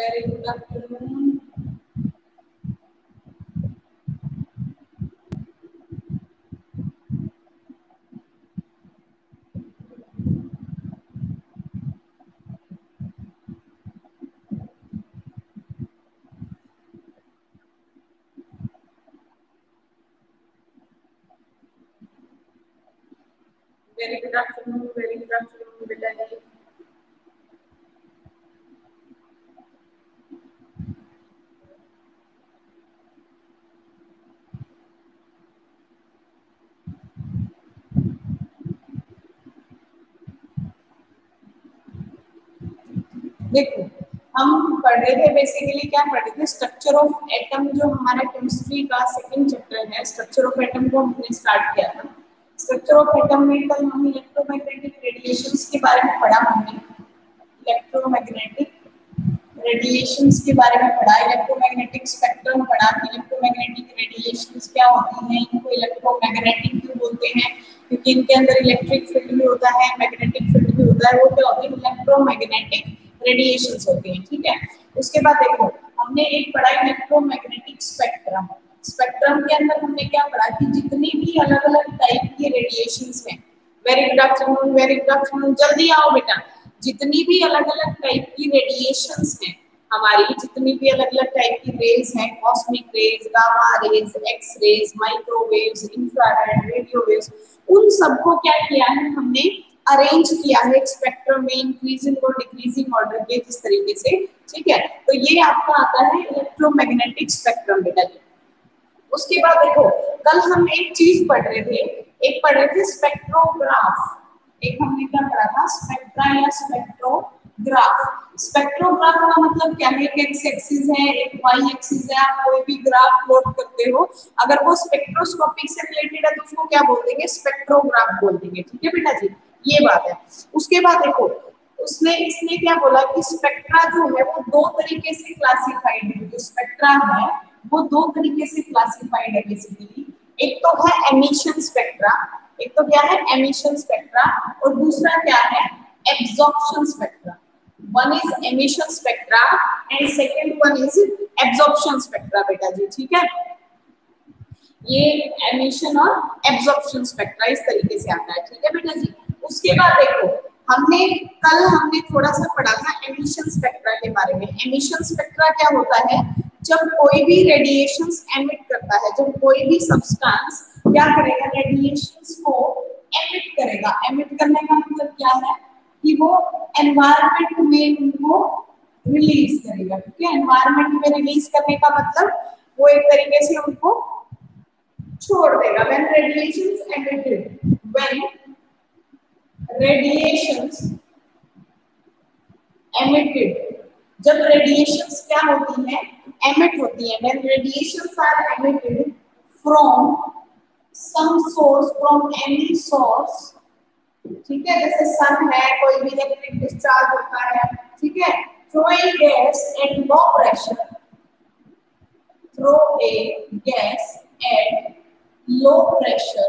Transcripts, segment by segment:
Very good afternoon. Very good afternoon, very good afternoon बेटा जी। देखो हम पढ़ रहे थे बेसिकली क्या पढ़ रहे थे, स्ट्रक्चर ऑफ एटम। जो हमारा केमिस्ट्री का सेकंड चैप्टर है, स्ट्रक्चर ऑफ एटम को हमने स्टार्ट किया था। स्ट्रक्चर ऑफ एटम में कल हम इलेक्ट्रोमैग्नेटिक रेडिएशंस के बारे में पढ़ा। हमने इलेक्ट्रोमैग्नेटिक रेडिएशंस के बारे में पढ़ा, इलेक्ट्रोमैग्नेटिक स्पेक्ट्रम पढ़ा। इलेक्ट्रोमैग्नेटिक रेडिएशंस क्या होती हैं, इनको इलेक्ट्रोमैग्नेटिक क्यों बोलते हैं, क्योंकि इनके अंदर इलेक्ट्रिक फील्ड भी होता है, मैग्नेटिक फील्ड भी होता है। वो क्या होती है, इलेक्ट्रोमैग्नेटिक रेडिएशंस होती हैं। ठीक है, उसके बाद देखो हमने एक पढ़ा इलेक्ट्रोमैग्नेटिक स्पेक्ट्रम। स्पेक्ट्रम के अंदर हमने क्या पढ़ा कि जितनी भी अलग अलग टाइप की रेडिएशंस हैं, very good afternoon, very good afternoon, जल्दी आओ बेटा। जितनी भी अलग अलग टाइप की रेडिएशंस हैं हमारी, जितनी भी अलग अलग टाइप की रेज हैं, cosmic rays, gamma rays, X rays, microwaves, infrared, radio waves, उन सबको क्या किया है हमने, अरेंज किया है एक स्पेक्ट्रम में, इंक्रीजिंग और डिक्रीजिंग ऑर्डर के जिस तरीके से। ठीक है, तो ये आपका आता है इलेक्ट्रोमैग्नेटिक स्पेक्ट्रम बेटा जी। उसके बाद देखो कल हम एक चीज पढ़ रहे थे, एक पढ़ रहे थे स्पेक्ट्रोग्राफ। एक हमने क्या पढ़ा था, स्पेक्ट्रा या स्पेक्ट्रोग्राफ। स्पेक्ट्रोग्राफ का मतलब क्या है, एक एक्स एक्सिस है, एक वाई एक्सिस है, आप कोई भी ग्राफ प्लॉट करते हो, अगर वो स्पेक्ट्रोस्कोपिक से रिलेटेड है तो उसको क्या बोल देंगे, स्पेक्ट्रोग्राफ बोल देंगे। ठीक है बेटा जी, ये बात है। उसके बाद देखो इसने क्या बोला कि स्पेक्ट्रा जो है वो दो तरीके से क्लासिफाइड है। जो स्पेक्ट्रा है वो दो तरीके से क्लासिफाइड है बेसिकली। एक तो है एमिशन स्पेक्ट्रा, एक तो क्या है एमिशन स्पेक्ट्रा, और दूसरा क्या है absorption spectra. One is emission spectra and second one is absorption spectra बेटा जी। ठीक है, ये एमिशन और एब्जॉर्प्शन स्पेक्ट्रा इस तरीके से आता है। ठीक है बेटा जी। उसके बाद देखो हमने थोड़ा सा पढ़ा था एमिशन स्पेक्ट्रा के बारे में। एमिशन स्पेक्ट्रा क्या होता है, जब कोई भी रेडिएशंस एमिट करता है, जब कोई भी सब्सटेंस क्या करेगा, रेडिएशंस को एमिट करेगा। एमिट करने का मतलब क्या है कि वो एनवायरनमेंट में उनको रिलीज करेगा। ठीक है, एनवायरनमेंट में रिलीज करने का मतलब वो एक तरीके से उनको छोड़ देगा। when radiations emitted, when radiations emitted, जब रेडिएशंस क्या होती है, एमिट होती है। when radiations are emitted from some source, from any source, ठीक है, जैसे सन है, कोई भी इलेक्ट्रिक डिस्चार्ज होता है, ठीक है, through a gas at low pressure, through a gas at low pressure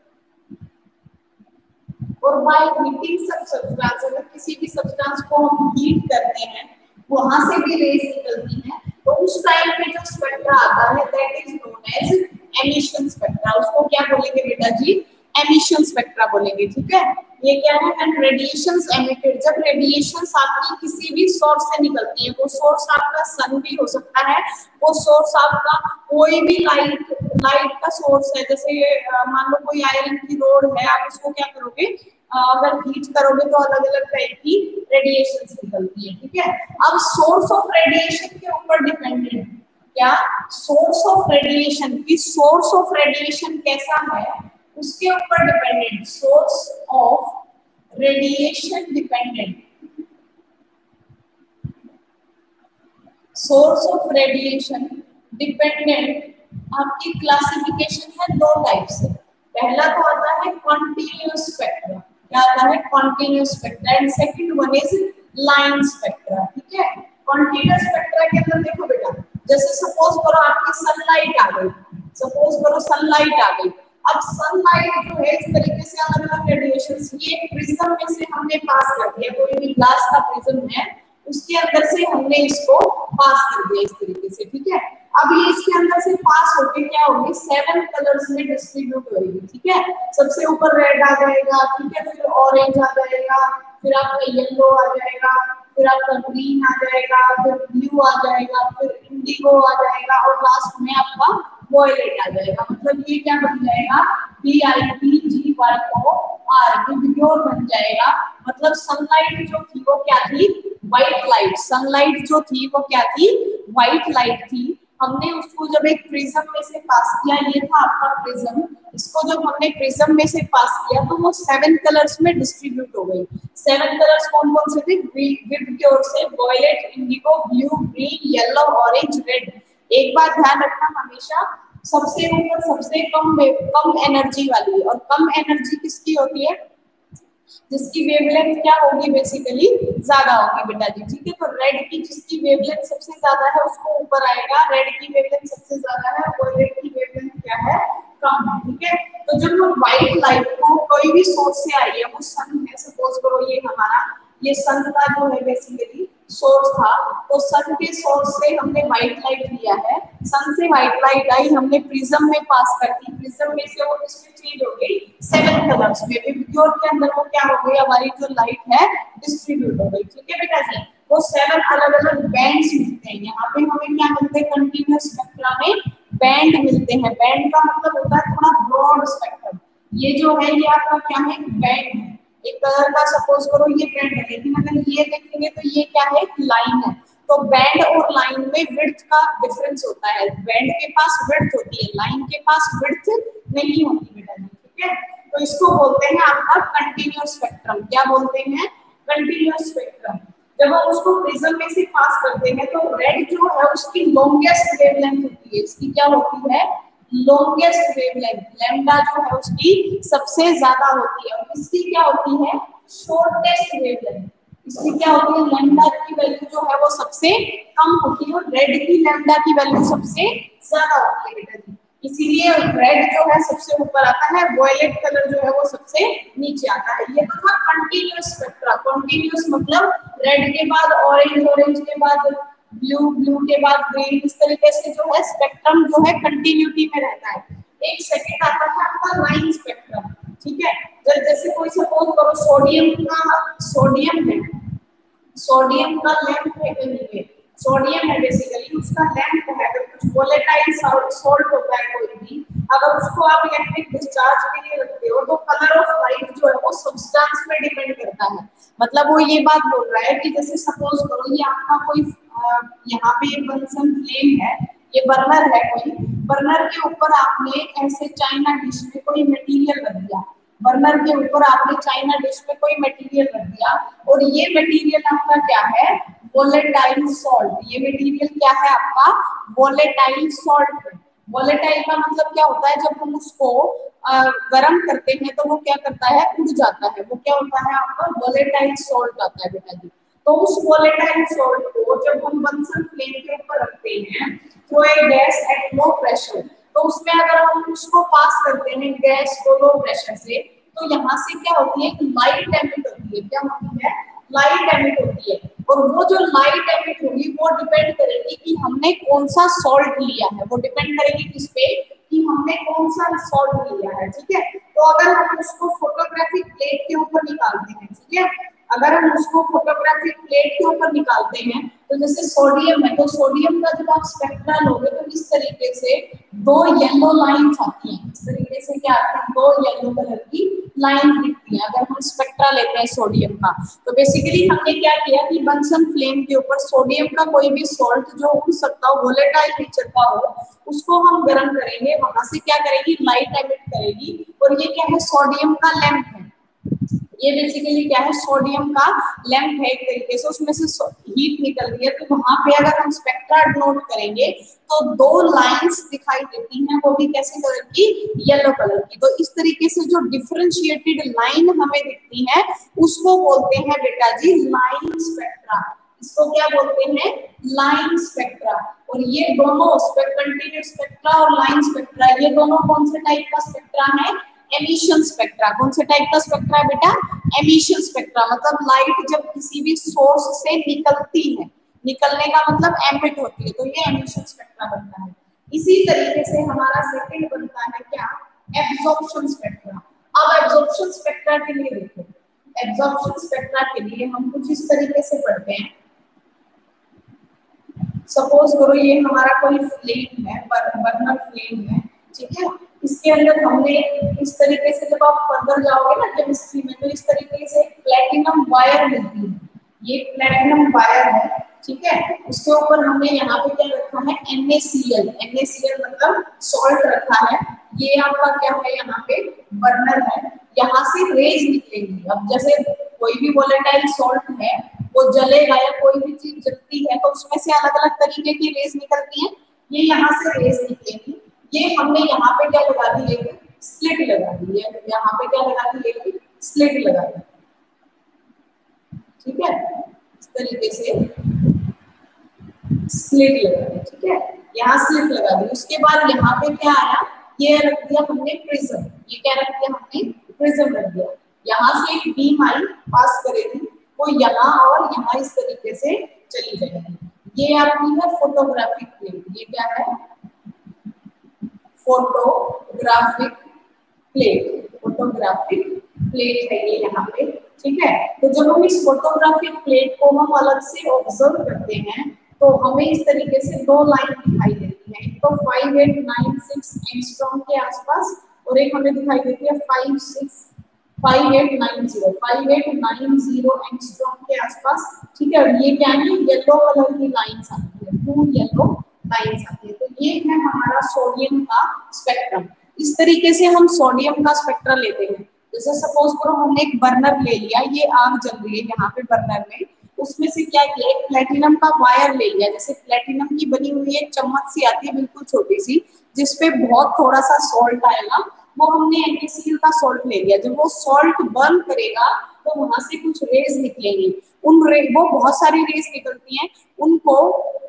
और बाय हीटिंग सब सब्सटेंस, अगर किसी भी सब्सटेंस को हम हीट करते हैं वहां से भी रेज निकलती हैं, तो उस टाइम पे जो स्पेक्ट्रा आता है that is known as emission spectra. उसको क्या बोलेंगे बेटा जी, एमिशन स्पेक्ट्रा बोलेंगे। ठीक है, ये क्या है, एंड रेडिएशंस एमिटेड, जब रेडिएशंस आपकी किसी भी सोर्स से निकलती है, वो सोर्स आपका सन भी हो सकता है, वो सोर्स आपका कोई भी लाइट का सोर्स है, जैसे मान लो कोई आयरन की रोड है, आप उसको क्या करोगे, अगर हीट करोगे तो अलग अलग टाइप की रेडिएशंस निकलती है। ठीक है, अब सोर्स ऑफ रेडिएशन के ऊपर डिपेंडेंट, क्या सोर्स ऑफ रेडिएशन की, सोर्स ऑफ रेडिएशन कैसा है उसके ऊपर dependent, source of radiation dependent, source of radiation dependent आपकी क्लासिफिकेशन है दो टाइप से। पहला तो आता है कॉन्टिन्यूअस स्पेक्ट्रा, क्या आता है continuous spectra, and second one is line spectra. ठीक है, कॉन्टिन्यूअस स्पेक्ट्रा के अंदर देखो बेटा, जैसे सपोज करो आपकी सनलाइट आ गई, सपोज करो सनलाइट आ गई, अब सनलाइट जो है इस तरीके से अलग अलग रेडिएशंस, ये प्रिज्म में से हमने पास कर दिया, कोई भी ग्लास का प्रिज्म है उसके अंदर से हमने इसको पास कर दिया इस तरीके से, ठीक है। अब ये इसके अंदर से पास होके क्या होगी, 7 कलर्स में डिस्ट्रीब्यूट होगी, ठीक है। सबसे ऊपर रेड आ जाएगा, ठीक है, फिर ऑरेंज आ जाएगा, फिर आपका येलो आ जाएगा, फिर आपका ग्रीन आ जाएगा, फिर ब्लू आ जाएगा, फिर इंडिगो आ जाएगा और लास्ट में आपका वॉयलेट आ जाएगा। मतलब ये क्या बन जाएगा, VIBGYOR, विबग्योर बन जाएगा। मतलब सनलाइट जो थी वो क्या थी, व्हाइट लाइट। सनलाइट जो थी वो क्या थी, व्हाइट लाइट थी। हमने उसको जब एक प्रिज्म में से पास किया, ये था आपका प्रिज्म, इसको जब हमने प्रिज्म में से पास किया तो वो 7 कलर्स में डिस्ट्रीब्यूट हो गई। 7 कलर्स कौन कौन से थे, विबग्योर से violet, indigo, blue, green, yellow, orange, red. एक बात ध्यान रखना हमेशा, सबसे ऊपर सबसे कम एनर्जी वाली, और कम एनर्जी किसकी होती है, जिसकी वेवलेंथ क्या होगी, बेसिकली ज्यादा होगी बेटा जी, ठीक है। तो रेड की जिसकी वेवलेंथ सबसे ज्यादा है उसको ऊपर आएगा, रेड की वेवलेंथ सबसे ज्यादा है, वॉयलेट की वेवलेंथ क्या है, कम है, ठीक है। तो जब हम व्हाइट लाइट को कोई भी सोर्स से आई है, वो सन है, सपोज करो ये हमारा, ये सन का जो है बेसिकली सोर्स था, तो सन के सोर्स से हमने व्हाइट लाइट लिया है, सन से व्हाइट लाइट आई, हमने प्रिज्म में पास कर दी, प्रिज्म में से वो किसमें चेंज हो गई, 7 कलर्स में। विबग्योर के अंदर वो क्या हो गई, हमारी जो लाइट है डिस्ट्रीब्यूट हो गई, ठीक है बेटा जी। वो 7 अलग अलग बैंड्स मिलते हैं। यहाँ पे हमें क्या मिलते हैं, कंटीन्यूअस स्पेक्ट्रा में बैंड मिलते हैं। बैंड का मतलब होता है थोड़ा ब्रॉड स्पेक्ट्रम। ये जो है ये आपका क्या है, बैंड है। एक कलर का सपोज करो ये बैंड है, लेकिन अगर ये देखेंगे तो ये क्या है, लाइन है। तो बैंड और लाइन में विड्थ का डिफरेंस होता है। बैंड के पास विड्थ होती है, लाइन के पास विड्थ नहीं होती बेटा जी, ठीक है। तो इसको बोलते हैं आपका कंटीन्यूअस स्पेक्ट्रम। क्या बोलते हैं, कंटीन्यूअस स्पेक्ट्रम। जब हम उसको प्रिज्म में से पास करते हैं तो रेड जो है उसकी लॉन्गेस्ट वेवलेंथ होती है। इसकी क्या होती है, लॉन्गेस्ट वेवलेंथ, लैम्डा जो है उसकी सबसे ज्यादा होती है। और इसकी क्या होती है, शॉर्टेस्ट वेवलेंथ। इसकी क्या होती है, लैम्डा की वैल्यू जो है वो सबसे कम होती है, और रेड की लैम्डा की वैल्यू सबसे ज्यादा होती है बेटा जी। इसीलिए रेड जो है सबसे ऊपर आता है, वॉयलेट कलर जो है वो सबसे नीचे आता है। ये तो था कंटीन्यूअस स्पेक्ट्रा। कंटीन्यूअस मतलब रेड के बाद ऑरेंज, ऑरेंज के बाद ब्लू, ब्लू के बाद ग्रीन, इस तरीके से जो है स्पेक्ट्रम जो है कंटिन्यूटी में रहता है। एक सेकंड आता है आपका लाइन स्पेक्ट्रम, ठीक है। जैसे कोई सपोज करो सोडियम है, सोडियम का लेंथ है कहीं पे, सोडियम है बेसिकली, उसका लेंथ है। अगर कुछ वोलेटाइल सॉल्ट होता है कोई भी, अगर उसको आप इलेक्ट्रिक डिस्चार्ज के लिए रखते हो तो कलर ऑफ लाइट जो है वो सब्सटेंस पे डिपेंड करता है। मतलब वो ये बात बोल रहा है कि जैसे सपोज करो ये आपका कोई यहाँ पे ये बंसन फ्लेम है, ये बर्नर है कोई, बर्नर के ऊपर आपने ऐसे चाइना डिश में कोई मटेरियल रख दिया, बर्नर के ऊपर आपने चाइना डिश में कोई मटेरियल रख दिया, और ये मटेरियल आपका क्या है, वोलेटाइल सॉल्ट। ये मटेरियल क्या है आपका, वोलेटाइल सॉल्ट। वोलेटाइल का मतलब क्या होता है, जब हम उसको गर्म करते हैं तो वो क्या करता है, उड़ जाता है। वो क्या होता है आपका, वोलेटाइल सॉल्ट आता है बेटा जी। तो उस वोलेटाइल सॉल्ट को जब हम बंसन फ्लेम के ऊपर रखते हैं through a gas at low pressure, तो उसमें अगर हम उसको पास करते हैं गैस को लो प्रेशर से, तो यहाँ से क्या होती है, लाइट एमिट होती है। क्या होती है, लाइट एमिट होती है। और वो जो लाइट एमिट होगी वो डिपेंड करेगी कि हमने कौन सा सॉल्ट लिया है। वो डिपेंड करेगी किस पे, कि हमने कौन सा सॉल्ट लिया है, ठीक है। तो अगर हम उसको फोटोग्राफिक प्लेट के ऊपर निकालते हैं, ठीक है, अगर हम उसको फोटोग्राफिक प्लेट के ऊपर निकालते हैं तो जैसे सोडियम है, तो सोडियम का जब आप स्पेक्ट्रा लोगे तो इस तरीके से 2 येलो लाइंस आती हैं। इस तरीके से क्या आती है, 2 येलो कलर की लाइन दिखती है अगर हम स्पेक्ट्रा लेते हैं सोडियम का। तो बेसिकली हमने क्या किया कि बंसन फ्लेम के ऊपर सोडियम का कोई भी सॉल्ट जो हो सकता हो, वोलेटाइल नेचर का हो, उसको हम गर्म करेंगे, वहां से क्या करेगी, लाइट एमिट करेगी। और ये क्या है, सोडियम का लैंप है। ये बेसिकली क्या है, सोडियम का लैंप है एक तरीके से, उसमें से हीट निकल रही है। तो वहां पे अगर हम स्पेक्ट्रा नोट करेंगे तो 2 लाइंस दिखाई देती हैं, वो भी कैसे कलर की, येलो कलर की। तो इस तरीके से जो डिफरेंशिएटेड लाइन हमें दिखती है उसको बोलते हैं बेटा जी लाइन स्पेक्ट्रा। इसको क्या बोलते हैं, लाइन स्पेक्ट्रा। और ये दोनों कंटीन्यूअस स्पेक्ट्रा और लाइन स्पेक्ट्रा, ये दोनों कौन से टाइप का स्पेक्ट्रा है, एमिशन स्पेक्ट्रा। कौन से टाइप का स्पेक्ट्रा है बेटा? एमिशन स्पेक्ट्रा, मतलब लाइट जब किसी भी सोर्स से निकलती है, निकलने का मतलब एमिट होती है, तो ये एमिशन स्पेक्ट्रा बनता है। इसी तरीके से हमारा सेकंड बनता है क्या? Absorption spectra. अब एब्जॉर्प्शन स्पेक्ट्रा के लिए देखो, एब्जॉर्प्शन स्पेक्ट्रा के लिए हम कुछ इस तरीके से पढ़ते हैं। सपोज करो ये हमारा कोई फ्लेम है, बर्नर फ्लेम है, ठीक है। इसके अंदर हमने इस तरीके से, जब आप फर्दर जाओगे ना केमिस्ट्री में, तो इस तरीके से प्लेटिनम वायर मिलती है। ये प्लेटिनम वायर है, ठीक है। उसके ऊपर हमने यहाँ पे क्या रखा है? NaCl। NaCl मतलब सॉल्ट रखा है। ये आपका क्या है? यहाँ पे बर्नर है। यहाँ से रेज निकलेंगी। अब जैसे कोई भी वोलेटाइल सॉल्ट है, वो जलेगा या कोई भी चीज जलती है तो उसमें से अलग अलग तरीके की रेज निकलती है। ये यहाँ से रेज निकलेगी। ये हमने यहाँ पे क्या लगा दी? एक स्लिट लगा दी है। यहाँ पे क्या लगा दी? एक स्लिट लगा दी, ठीक है। इस तरीके से स्लिट लगा दी, ठीक है। यहाँ स्लिट लगा दी। उसके बाद यहाँ पे क्या आया? ये रख दिया हमने प्रिज्म। ये क्या रख दिया हमने? प्रिज्म रख दिया। यहाँ से एक बीम आई, पास करेगी, वो यहाँ और यहाँ इस तरीके से चली जाएगी। ये आपकी है फोटोग्राफिक प्लेट। ये क्या है? Photographic plate. फोटोग्राफिक प्लेट है ये यहाँ पे, ठीक है। तो जब हम इस फोटोग्राफिक प्लेट को हम अलग से ऑब्जर्व करते हैं तो हमें इस तरीके से दो लाइन दिखाई देती है। एक तो 5896 एंगस्ट्रॉम के आसपास और एक हमें दिखाई देती है 5890 एंगस्ट्रॉम के आसपास, ठीक है। और ये क्या है? येलो कलर की लाइंस आती है, टू येलो लाइंस आती है। तो ये है हमारा सोडियम का स्पेक्ट्रम। इस तरीके से हम सोडियम का स्पेक्ट्रा लेते हैं। जैसे सपोज करो हमने एक बर्नर ले लिया, ये आग जल रही है यहाँ पे बर्नर में, उसमें से क्या किया? एक प्लेटिनम का वायर ले लिया। जैसे प्लेटिनम की बनी हुई एक चम्मच सी आती है, बिल्कुल छोटी सी, जिसपे बहुत थोड़ा सा सॉल्ट आएगा, वो हमने NaCl का सॉल्ट ले लिया। जब वो सॉल्ट बर्न करेगा तो वहां से कुछ रेज निकलेंगी। वो बहुत सारी रेज निकलती हैं, उनको,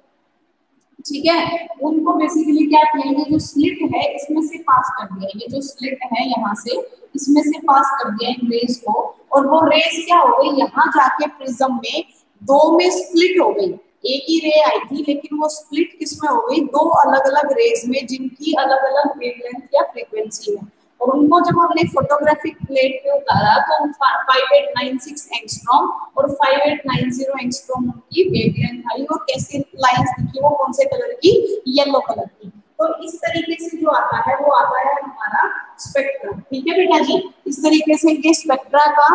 ठीक है, उनको बेसिकली क्या किया? ये जो स्लिट है इसमें से पास कर दिया। ये जो स्लिट है यहाँ से, इसमें से पास कर दिया इन रेज को, और वो रेज क्या हो गई? यहाँ जाके प्रिज्म में दो में स्प्लिट हो गई। एक ही रे आई थी लेकिन वो स्प्लिट किसमें हो गई? दो अलग अलग रेज में, जिनकी अलग अलग वेवलेंथ या फ्रीक्वेंसी है। और उनको जब हमने फोटोग्राफिक प्लेट पे उतारा तो 5896 एंगस्ट्रॉम और 5890 एंगस्ट्रॉम की वेवलेंथ आई। और कैसी लाइंस दिखी? वो कौन से कलर की? येलो कलर की। तो इस तरीके से जो आता है वो आता है हमारा स्पेक्ट्रम, ठीक है बेटा जी। इस तरीके से ये स्पेक्ट्रा का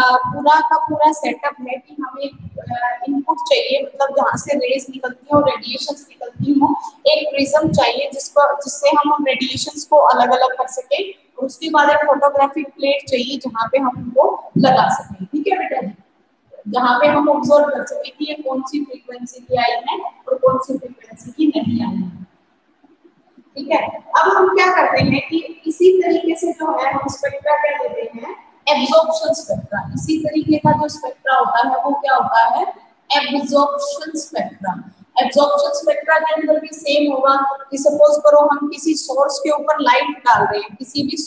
पूरा सेटअप है कि हमें इनपुट चाहिए, मतलब जहाँ से रेज निकलती है और रेडिएशंस निकलती हो। एक प्रिज्म चाहिए जिससे हम रेडिएशंस को अलग अलग कर सके। और उसके बाद एक फोटोग्राफिक प्लेट चाहिए जहाँ पे हम उनको लगा सकें, ठीक है बेटा जी। जहाँ पे हम ऑब्जर्व कर सके कि ये कौन सी फ्रीक्वेंसी की आई है और कौन सी फ्रीक्वेंसी की नहीं आई है, ठीक है। अब हम क्या करते हैं कि इसी तरीके से जो है हम स्पेक्ट्रा क्या लेते हैं? Absorption spectra. इसी तरीके का जो स्पेक्ट्रा होता है वो क्या होता है? Absorption spectra. एब्जॉर्प्शन स्पेक्ट्रा के अंदर भी सेम होगा कि सपोज करो हम किसी सोर्स के ऊपर लाइट डाल रहे हैं, किसी भी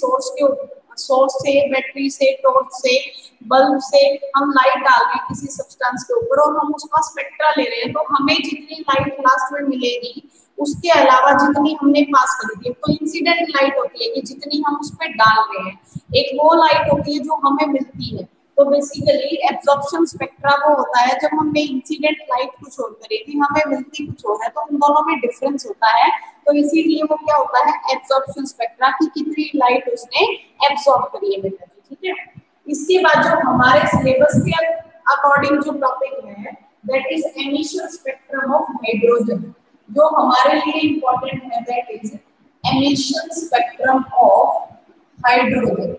सोर्स से, बैटरी से, टॉर्च से, बल्ब से हम लाइट डाल रहे हैं किसी सब्सटेंस के ऊपर और हम उसका स्पेक्ट्रा ले रहे हैं, तो हमें जितनी लाइट लास्ट में मिलेगी उसके अलावा जितनी हमने पास करी थी, तो इंसिडेंट लाइट होती है कि जितनी हम उस पर डाल रहे हैं, एक वो लाइट होती है जो हमें मिलती है। तो बेसिकली एब्जॉर्प्शन स्पेक्ट्रा वो होता है जब हमने इंसिडेंट लाइट कुछ और करी थी, हमें मिलती कुछ और है, तो उन दोनों में डिफरेंस होता है। तो इसीलिए वो क्या होता है? एब्जॉर्प्शन स्पेक्ट्रा की कितनी लाइट उसने एब्जॉर्ब करी है बेटा जी, ठीक है। इसके बाद जो हमारे सिलेबस के अकॉर्डिंग जो टॉपिक है that is emission spectrum of hydrogen. जो हमारे लिए इंपॉर्टेंट है that is emission spectrum of hydrogen.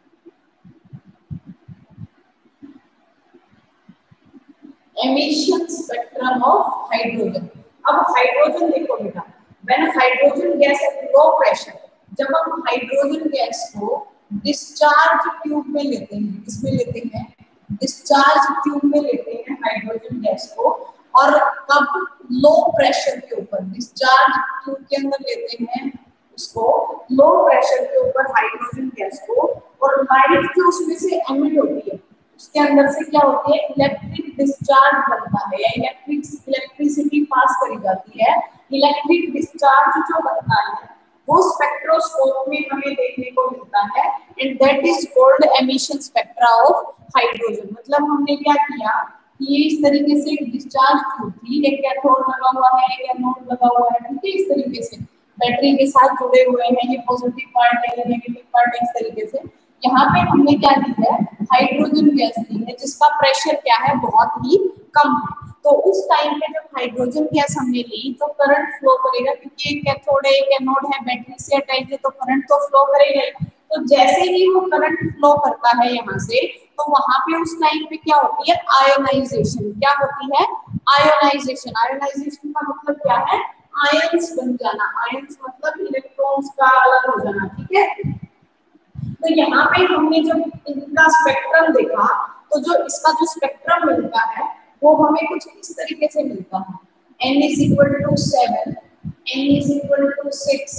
Emission spectrum of hydrogen. अब हाइड्रोजन देखो बेटा, when hydrogen gas at low pressure, जब हम हाइड्रोजन गैस को डिस्चार्ज ट्यूब में लेते हैं, किसमें लेते हैं? डिस्चार्ज ट्यूब में लेते हैं हाइड्रोजन गैस को, और कब? लो प्रेशर के ऊपर डिस्चार्ज ट्यूब के अंदर लेते हैं इसको लो प्रेशर के ऊपर हाइड्रोजन गैस को, और लाइट जो उसमें से एमिट होती है उसके अंदर से क्या होती है, इलेक्ट्रिक डिस्चार्ज बनता है, या इलेक्ट्रिसिटी पास करी जाती है। इलेक्ट्रिक डिस्चार्ज जो बनता है वो स्पेक्ट्रोस्कोप में हमें देखने को मिलता है, and that is called emission spectra of hydrogen. मतलब हमने क्या किया कि ये इस तरीके से डिस्चार्ज ट्यूब थी, एक कैथोड लगा हुआ है, एक एनोड लगा हुआ है, ठीक है, इस तरीके से बैटरी के साथ जुड़े हुए हैं, ये पॉजिटिव पार्ट है, ये नेगेटिव पार्ट है, इस तरीके से। यहाँ पे हमने क्या दी है, हाइड्रोजन गैस दी है जिसका प्रेशर क्या है, बहुत ही कम है। तो उस टाइम पे जब हाइड्रोजन गैस हमने ली तो करंट फ्लो करेगा, क्योंकि एक कैथोड है, एक एनोड है, बैटरी से अटैच है, तो करंट तो फ्लो करेगा ही। तो जैसे ही वो करंट फ्लो करता है यहाँ से, तो वहां पे उस टाइम पे क्या होती है, आयोनाइजेशन। क्या होती है, आयोनाइजेशन। आयोनाइजेशन का मतलब क्या है, आयंस बन जाना। आयंस मतलब इलेक्ट्रॉन्स का अलग हो जाना, ठीक है। तो यहाँ पे हमने जब इनका स्पेक्ट्रम देखा, तो जो इसका जो स्पेक्ट्रम मिलता है वो हमें कुछ इस तरीके से मिलता है, n is equal to 7, n is equal to 6,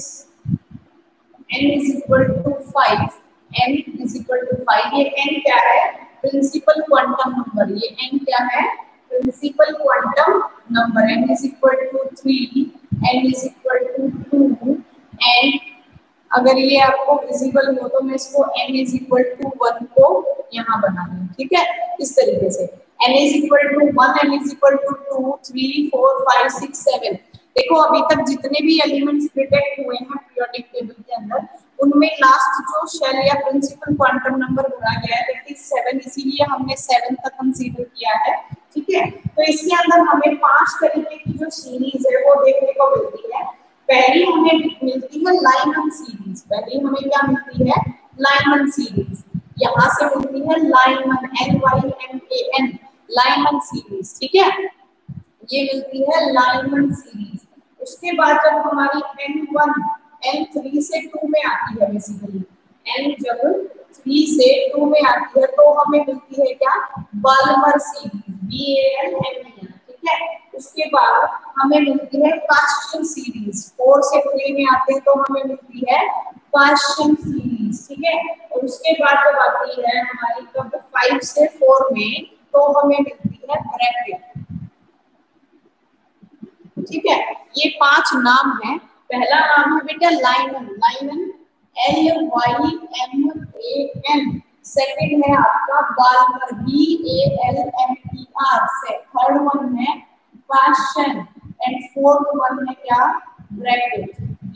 n is equal to 5, n is equal to 5। ये n क्या है, प्रिंसिपल क्वांटम नंबर। ये n क्या है, principal quantum number. n is equal to 3, n is equal to 2, and अगर ये आपको visible हो तो मैं इसको n is equal to 1 को यहाँ बना लूँ, ठीक है, इस तरीके से। n is equal to 1, n is equal to 2, 3, 4, 5, 6, 7। देखो अभी तक जितने भी एलिमेंट्स डिटेक्ट हुए हैं पीरियोडिक टेबल के अंदर, उनमें लास्ट जो शेल या प्रिंसिपल क्वांटम नंबर भरा गया है दैट इज 7, इसीलिए हमने 7 तक कंसीडर किया है, ठीक है। तो इसके अंदर हमें 5 तरीके की जो सीरीज है वो देखने को मिलती है। पहली हमें मिलती है लाइमन सीरीज। पहली हमें क्या मिलती है, लाइमन सीरीज। यहाँ से मिलती है लाइमन, LYMAN, लाइमन सीरीज, ठीक है, ये मिलती है लाइमन सीरीज। उसके बाद जब हमारी N1 N3 से 2 में आती है, बेसिकली N जब 3 से 2 में आती है तो हमें मिलती है क्या, बाल्मर सीरीज, BALMER, ठीक है। उसके बाद हमें मिलती है कास्टियन सीरीज। 4 से 3 में आते हैं तो हमें मिलती है कास्टियन सीरीज, ठीक है। और उसके बाद जब आती है हमारी कब 5 से 4 में तो हमें मिलती है ब्रैकेट, ठीक है। ये 5 नाम है। पहला नाम है बेटा लाइमन, लाइमन LYMAN। सेकंड है आपका बाल्मर, BALMER से। थर्ड वन है कास्टियन, एंड फोर्थ वन है क्या, ब्रैकेट,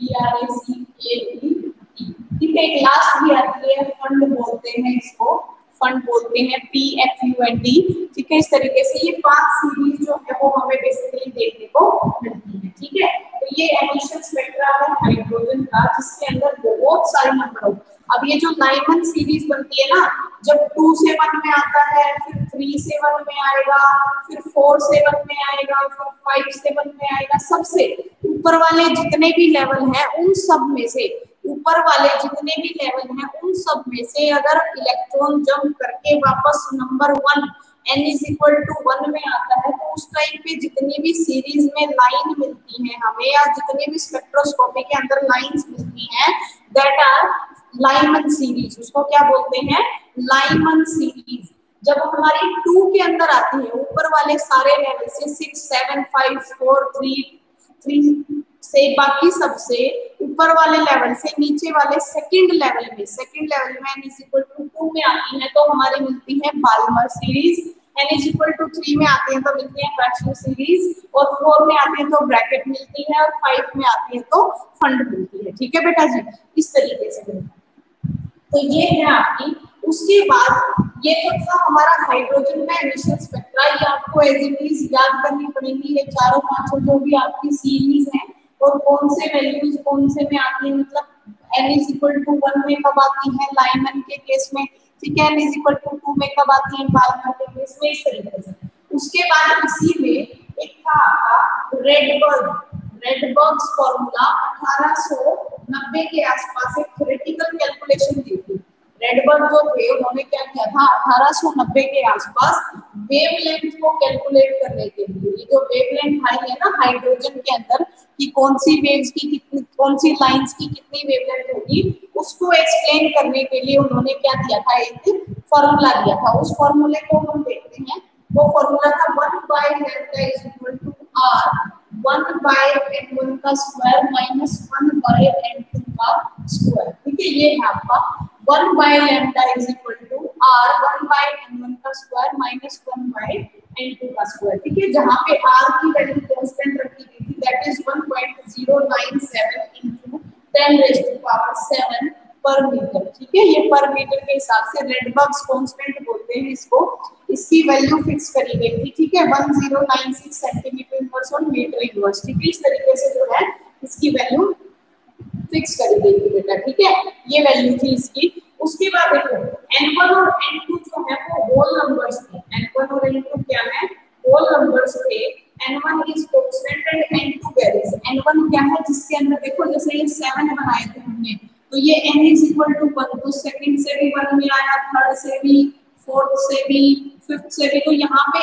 BRACKET, ठीक है। एक लास्ट भी आती है, फंड बोलते हैं इसको, फंड बोलते हैं, PFUND, ठीक है। इस तरीके से ये 5 सीरीज जो है वो हमें बेसिकली देखने को मिलती है, ठीक है। तो ये एमिशन स्पेक्ट्रा है हाइड्रोजन का, जिसके अंदर बहुत सारे नंबर होते हैं। अब ये जो लाइमन सीरीज बनती है ना, जब 2 से 1 में आता है, फिर 3 से 1 में आएगा, फिर 4 से 1 में आएगा, फिर 5 से 1 में आएगा, सबसे ऊपर वाले जितने भी लेवल हैं उन सब में से, ऊपर वाले जितने भी लेवल हैं उन सब में से अगर इलेक्ट्रॉन जंप करके वापस number 1 n is equal to 1 में आता है, तो उस टाइम पे जितनी भी सीरीज में लाइन मिलती है हमें, या जितने भी स्पेक्ट्रोस्कोपी के अंदर लाइंस मिलती हैं, दैट आर लाइमन सीरीज। उसको क्या बोलते हैं, लाइमन सीरीज। जब हमारी 2 के अंदर आती है, ऊपर वाले सारे लेवल से 6, 7, 5, 4, 3 से बाकी सबसे ऊपर वाले लेवल से नीचे वाले सेकंड लेवल में n is equal to 2 में आती है तो हमारी मिलती है Balmer series. n is equal to 3 में आती है तो मिलती है कास्टियन सीरीज, और 4 में आती है तो ब्रैकेट मिलती है, और 5 में आती है तो फंड मिलती है, ठीक है बेटा जी, इस तरीके से मिलता है। तो ये है आपकी। उसके बाद ये तो था हमारा हाइड्रोजन का एमिशन स्पेक्ट्रा। ये आपको एज इट इज याद करनी पड़ेगी, ये चारों पांचों जो भी आपकी सीरीज है और कौन से वैल्यूज कौन से में आती है, मतलब n is equal to 1 में कब आती है लाइमन के केस में, ठीक है, n is equal to 2 में कब आती है बाल्मर के केस में, इस तरीके से। उसके बाद इसी में एक था आपका रेडबर्ग्स फॉर्मूला। 1890 के आसपास एक थ्योरेटिकल कैलकुलेशन दी थी। रेडबर्ग जो थे उन्होंने क्या किया था, 1890 के आसपास वेवलेंथ को कैलकुलेट करने के लिए, ये जो वेवलेंथ आई है ना हाइड्रोजन के अंदर, कि कौन सी वेव्स की कौन सी लाइंस की कितनी वेवलेंथ होगी, उसको एक्सप्लेन करने के लिए उन्होंने क्या दिया था, एक फॉर्मूला दिया था। उस फॉर्मूले को हम देखते हैं। वो फॉर्मूला था 1/λ = r 1/n1 का स्क्वायर माइनस 1/n2 का स्क्वायर। ठीक है, ये है आपका 1/λ = r 1/n1 का स्क्वायर माइनस 1/n2 का स्क्वायर। ठीक है, जहां पे r की वैल्यू कांस्टेंट रखी गई थी, दैट इज 1.097 into 10⁻⁷ पर मीटर। ठीक है, ये पर मीटर के हिसाब से रेडबर्ग्स कांस्टेंट बोलते हैं इसको। इसकी वैल्यू फिक्स करी गई थी। ठीक है, 1096 सेंटीमीटर इनवर्स और मीटर इनवर्स। ठीक है, इस तरीके से जो है इसकी वैल्यू फिक्स करी गई थी बेटा। ठीक है, ये वैल्यू थी इसकी। उसके बाद देखो n1 और n2 जो है वो होल नंबर्स थे। n1 और n2 क्या है, होल नंबर्स थे। n1 is constant and n2 varies. n1 क्या है, जिसके अंदर देखो जैसे ये 7 बनाए थे हमने, तो ये n = 1, तो सेकंड से भी 1 में आया, थर्ड से भी, फोर्थ से भी, फिफ्थ से भी। तो यहाँ पे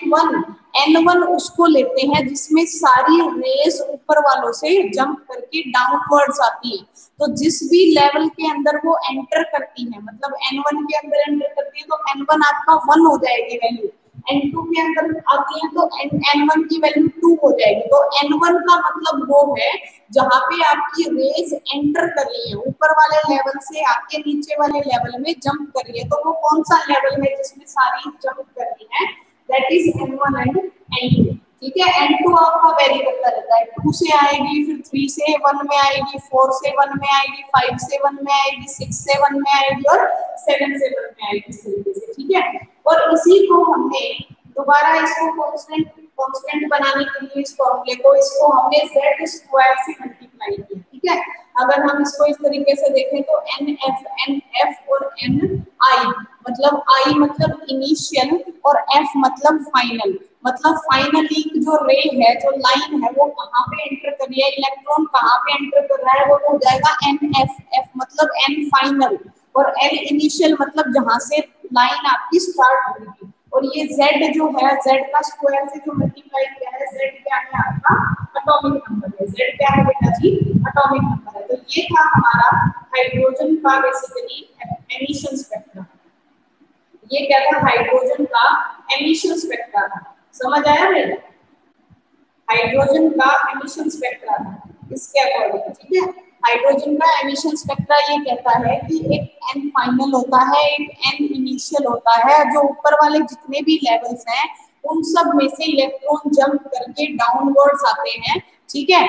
n1 उसको लेते हैं जिसमें सारी रेज ऊपर वालों से जंप करके डाउनवर्ड्स आती है। तो जिस भी लेवल के अंदर वो एंटर करती है, मतलब n1 के अंदर एंटर करती है, तो n1 आपका 1 हो जाएगी वैल्यू। n2 के अंदर आती है तो n1 की वैल्यू 2 हो जाएगी। तो n1 का मतलब वो है जहां पे आपकी रेज एंटर कर रही है, ऊपर वाले लेवल से आके नीचे वाले लेवल में जंप कर रही है। तो वो कौन सा लेवल है जिसमें सारी जंप कर रही है, that is n1 and n2। ठीक है, n2 आपका वेरी करता रहता है, 2 से आएगी, फिर 3 से 1 में आएगी, 4 से 1 में आएगी, 5 से 1 में आएगी, 6 से 1 में आएगी और 7 से 1 में आएगी, इस तरीके से। ठीक है, और इसी को हमने दोबारा इसको कांस्टेंट बनाने के लिए इस फॉर्मूले को इसको हमने z स्क्वायर से मल्टीप्लाई किया। ठीक है, अगर हम इसको इस तरीके से देखें तो nf और ni, मतलब i मतलब इनिशियल और f मतलब फाइनल। मतलब फाइनली जो रे है, जो लाइन है, वो कहाँ पे एंटर कर रही है, इलेक्ट्रॉन कहाँ पे एंटर कर रहा है, वो हो जाएगा nf। f मतलब n फाइनल और n इनिशियल मतलब जहां से लाइन आपकी स्टार्ट होगी। और ये z जो है, z का स्क्वायर से जो मल्टीप्लाई किया है, z क्या है आपका एटॉमिक नंबर है। z क्या है बेटा जी, एटॉमिक नंबर है। तो ये था हमारा हाइड्रोजन का बेसिकली एमिशन स्पेक्ट्रम। ये क्या था, हाइड्रोजन का एमिशन स्पेक्ट्रा था। समझ आया मेरा, हाइड्रोजन का एमिशन स्पेक्ट्रा था इसके अकॉर्डिंग। ठीक है, हाइड्रोजन का एमिशन स्पेक्ट्रा ये कहता है कि एक n फाइनल होता है, एक n इनिशियल होता है। जो ऊपर वाले जितने भी लेवल्स हैं उन सब में से इलेक्ट्रॉन जंप करके डाउनवर्ड्स आते हैं। ठीक है,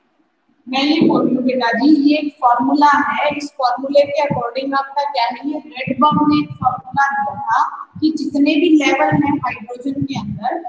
मैं ये बोल रही हूँ बेटा जी, ये एक फॉर्मूला है। इस फॉर्मूले के अकॉर्डिंग आपका क्या है, ये रेडबर्ग ने एक फॉर्मूला दिया था कि जितने भी लेवल हैं हाइड्रोजन के अंदर,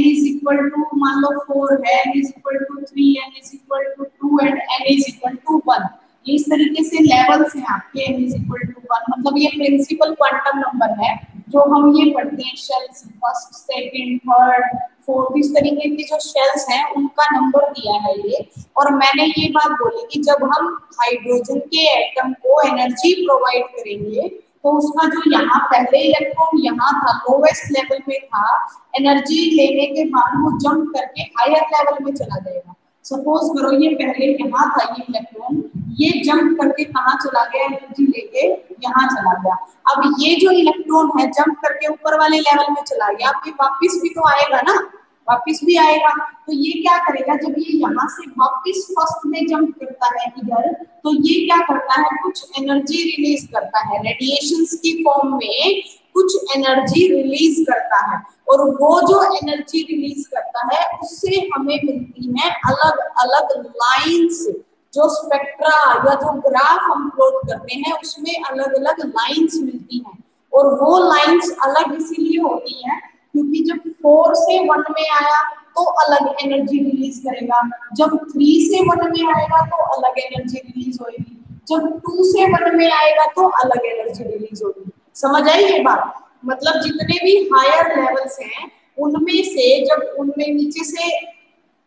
n = मान लो 4 है, n = 3, n = 2 एंड n = 1। ये इस तरीके से लेवल्स हैं आपके। n = 1 मतलब ये प्रिंसिपल क्वांटम नंबर है जो हम ये पढ़ते हैं, shells first, second, third, fourth, इस तरीके की जो शेल्स हैं उनका नंबर दिया है ये। और मैंने ये बात बोली कि जब हम हाइड्रोजन के एटम को एनर्जी प्रोवाइड करेंगे तो उसका जो यहाँ पहले इलेक्ट्रॉन यहाँ था, लोवेस्ट लेवल में था, एनर्जी लेने के बाद वो जंप करके हायर लेवल में चला जाएगा। सपोज करो ये पहले यहाँ था ये इलेक्ट्रॉन, ये जंप करके कहाँ चला गया, एनर्जी लेके यहाँ चला गया। अब ये जो इलेक्ट्रॉन है जंप करके ऊपर वाले लेवल में चला गया, अब ये वापिस भी तो आएगा ना, वापिस भी आएगा। तो ये क्या करेगा, जब ये यहाँ से वापिस फर्स्ट में जंप करता है इधर, तो ये क्या करता है, कुछ एनर्जी रिलीज करता है, रेडिएशंस की फॉर्म में कुछ एनर्जी रिलीज करता है। और वो जो एनर्जी रिलीज करता है उससे हमें मिलती है अलग अलग लाइंस। जो स्पेक्ट्रा या जो ग्राफ हम प्लॉट करते हैं उसमें अलग अलग लाइंस मिलती हैं। और वो लाइंस अलग इसीलिए होती हैं क्योंकि जब 4 से 1 में आया तो अलग एनर्जी रिलीज करेगा, जब 3 से 1 में आएगा तो अलग एनर्जी रिलीज होगी, जब 2 से 1 में आएगा तो अलग एनर्जी रिलीज होगी। समझ आई ये बात? मतलब जितने भी हायर लेवल्स हैं उनमें से जब उनमें नीचे से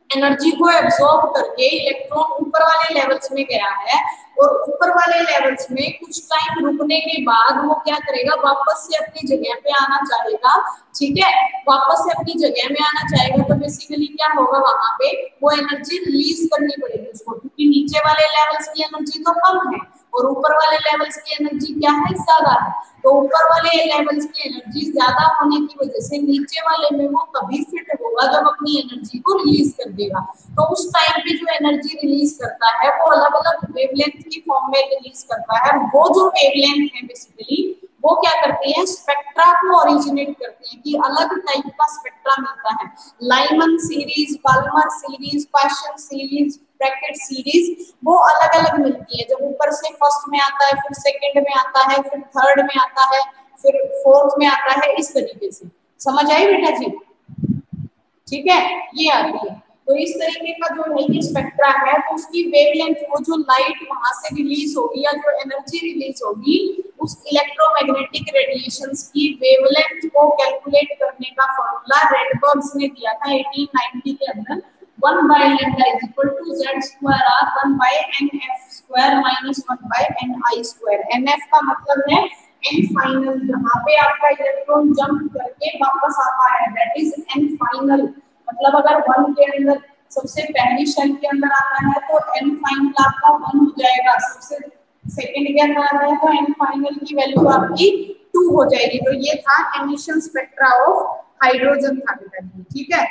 एनर्जी को एब्जॉर्ब करके इलेक्ट्रॉन ऊपर वाले लेवल्स में गया है और ऊपर वाले लेवल्स में कुछ टाइम रुकने के बाद वो क्या करेगा, वापस से अपनी जगह पे आना चाहेगा। ठीक है, वापस से अपनी जगह में आना चाहेगा तो बेसिकली क्या होगा, वहां पे वो एनर्जी रिलीज करनी पड़ेगी उसको, क्योंकि नीचे वाले लेवल्स की एनर्जी तो कम है और ऊपर वाले लेवल्स की एनर्जी क्या है, ज्यादा है। तो ऊपर वाले लेवल्स की एनर्जी ज्यादा होने की वजह से नीचे वाले में वो तभी फिट होगा जब अपनी एनर्जी को रिलीज कर देगा। तो उस टाइम पे जो एनर्जी रिलीज करता है वो अलग अलग वेवलेंथ की फॉर्म में रिलीज करता है। वो जो वेवलेंथ है बेसिकली वो क्या करती है, स्पेक्ट्रा को ओरिजिनेट करती है, कि अलग टाइप का स्पेक्ट्रा मिलता है। Lyman series, Balmer series, Paschen series, Brackett series वो अलग अलग मिलती है। जब ऊपर से फर्स्ट में आता है, फिर सेकंड में आता है, फिर थर्ड में आता है, फिर फोर्थ में आता है, इस तरीके से। समझ आई बेटा जी? ठीक है, ये आती है। तो इस तरीके का जो है ये स्पेक्ट्रा है, तो उसकी वेवलेंथ, वो जो लाइट वहां से रिलीज होगी या जो एनर्जी रिलीज होगी उस इलेक्ट्रोमैग्नेटिक रेडिएशंस की वेवलेंथ को कैलकुलेट करने का फॉर्मूला रेडबर्ग्स ने दिया था 1890 के अंदर। 1 by lambda is equal to z square r 1 by nf square minus 1 by ni square। nf का मतलब है एन फाइनल, जहां पे आपका इलेक्ट्रॉन जंप करके वापस आता है, दैट इज एन फाइनल। मतलब अगर 1 के अंदर सबसे पहली शेल के अंदर आता है तो एन फाइनल आपका 1 हो जाएगा, सबसे सेकंड के अंदर आता है तो एन फाइनल की वैल्यू आपकी 2 हो जाएगी। तो ये था एमिशन स्पेक्ट्रा ऑफ हाइड्रोजन था बेटा। ठीक है,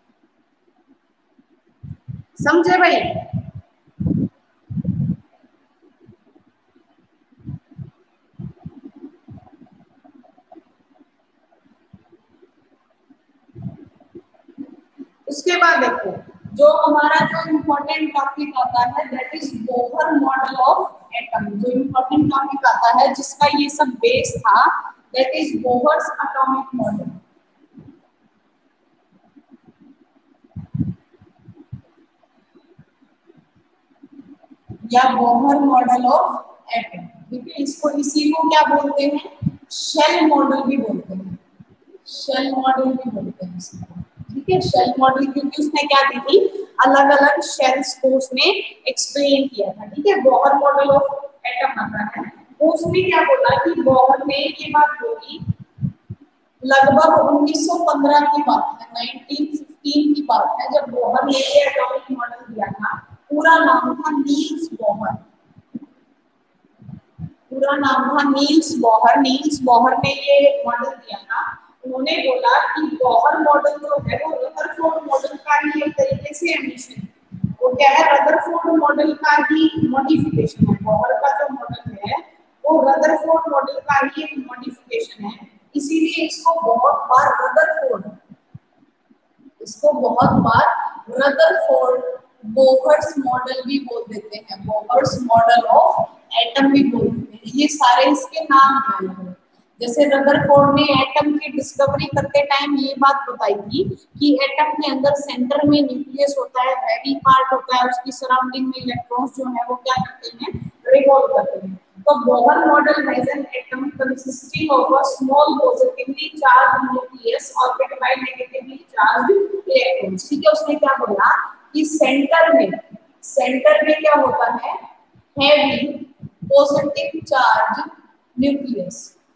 समझे भाई? उसके बाद देखो जो हमारा जो इम्पोर्टेंट टॉपिक आता है that is Bohr model of atom. जो इम्पोर्टेंट टॉपिक आता है जिसका ये सब बेस था that is Bohr's atomic model या बोहर मॉडल ऑफ एटम। ठीक है, इसको इसी को क्या बोलते हैं, शेल मॉडल भी बोलते हैं, शेल मॉडल भी बोलते हैं इसको। ठीक है, शेल मॉडल क्योंकि उसने क्या दी थी, अलग अलग शेल्स को उसने एक्सप्लेन किया था। ठीक है, बोहर मॉडल ऑफ एटम आता है, तो उसने क्या बोला कि बोहर ने ये बात बोली लगभग 1915 की बात है, 1915 की बात है, जब बोहर ने ये एटॉमिक मॉडल दिया था। पूरा नाम था नील्स बोहर, पूरा नाम था नील्स बोहर। नील्स बोहर ने ये मॉडल दिया था। उन्होंने बोला कि बोहर मॉडल जो है वो रदरफोर्ड मॉडल का ही एक तरीके से एमिशन है। वो क्या है, रदरफोर्ड मॉडल का ही मॉडिफिकेशन है। बोहर का जो मॉडल है वो रदरफोर्ड मॉडल का ही एक मॉडिफिकेशन है, इसीलिए इसको बहुत बार रदरफोर्ड, इसको बहुत बार रदरफोर्ड बोहर्स मॉडल भी बोल देते हैं, बोहर्स मॉडल ऑफ एटम भी बोल देते हैं। ये सारे इसके नाम हैं। जैसे रदरफोर्ड ने एटम की डिस्कवरी करते टाइम ये बात बताई थी कि एटम के अंदर सेंटर में न्यूक्लियस होता है, हैवी पार्ट होता है, उसकी सराउंडिंग में इलेक्ट्रॉन्स जो है वो क्या करते हैं, रिवॉल्व करते हैं। तो Bohr model has an atom consisting of a small positively charged nucleus orbited by negatively charged electrons. ठीक है, उसने क्या बोला कि सेंटर में क्या होता है, heavy positive charge nucleus.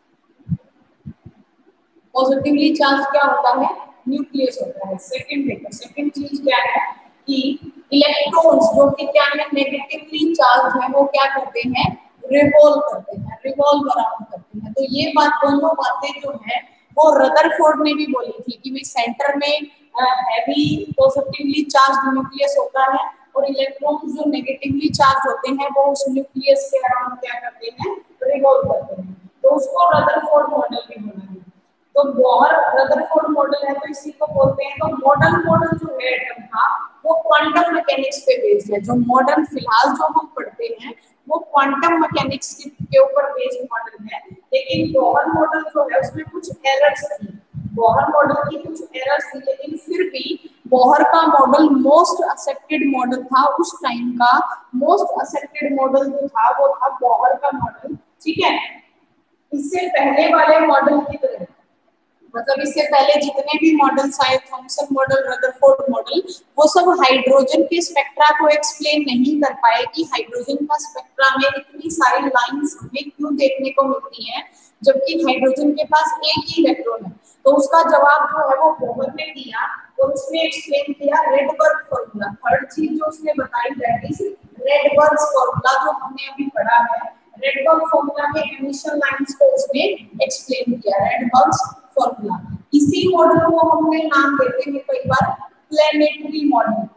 Positively charge क्या होता है, न्यूक्लियस होता है। सेकंड चीज क्या है कि इलेक्ट्रॉन्स जो कि क्या है, नेगेटिवली चार्ज है, वो क्या करते हैं, रिवॉल्व करते हैं, रिवॉल्व अराउंड करते हैं। तो ये बात, दोनों बातें जो है वो रदरफोर्ड ने भी बोली थी कि सेंटर में हैवी पॉजिटिवली चार्ज न्यूक्लियस होता है और इलेक्ट्रॉन्स जो नेगेटिवली चार्ज होते हैं वो उस न्यूक्लियस के अराउंड क्या करते हैं, रिवॉल्व करते हैं। तो उसको रदरफोर्ड मॉडल भी बोला है। तो बोहर रदरफोर्ड मॉडल है तो इसी को बोलते हैं। तो मॉडल जो है एटम का वो क्वांटम मैकेनिक्स पे बेस्ड है। जो मॉडर्न फिलहाल जो हम पढ़ते हैं वो क्वांटम मैकेनिक्स के ऊपर बेस्ड मॉडल है। लेकिन बोहर मॉडल जो है उसमें कुछ एरर्स थी, बोहर मॉडल की कुछ एरर्स थी, लेकिन फिर भी बोहर का मॉडल मोस्ट एक्सेप्टेड मॉडल था उस टाइम का। मोस्ट एक्सेप्टेड मॉडल जो था वो था बोहर का मॉडल। ठीक है, इससे पहले वाले मॉडल की तरह मतलब इससे पहले जितने भी मॉडल्स आए, थॉमसन मॉडल, रदरफोर्ड मॉडल, वो सब हाइड्रोजन के स्पेक्ट्रा को एक्सप्लेन नहीं कर पाए कि हाइड्रोजन का स्पेक्ट्रा में इतनी सारी लाइंस हमें क्यों देखने को मिलती हैं, जबकि हाइड्रोजन के पास एक ही इलेक्ट्रॉन है। तो उसका जवाब जो है वो बोहर ने दिया और उसने एक्सप्लेन किया रेडबर्ग फॉर्मूला। थर्ड चीज जो उसने बताई दैट इज रेडबर्ग फॉर्मूला, जो हमने अभी पढ़ा है। रेडबर्ग फॉर्मूला में एमिशन लाइंस को उसने एक्सप्लेन किया, रेडबर्ग फॉर्मूला। इसी मॉडल को हमने नाम देते हैं कई बार प्लेनेटरी मॉडल।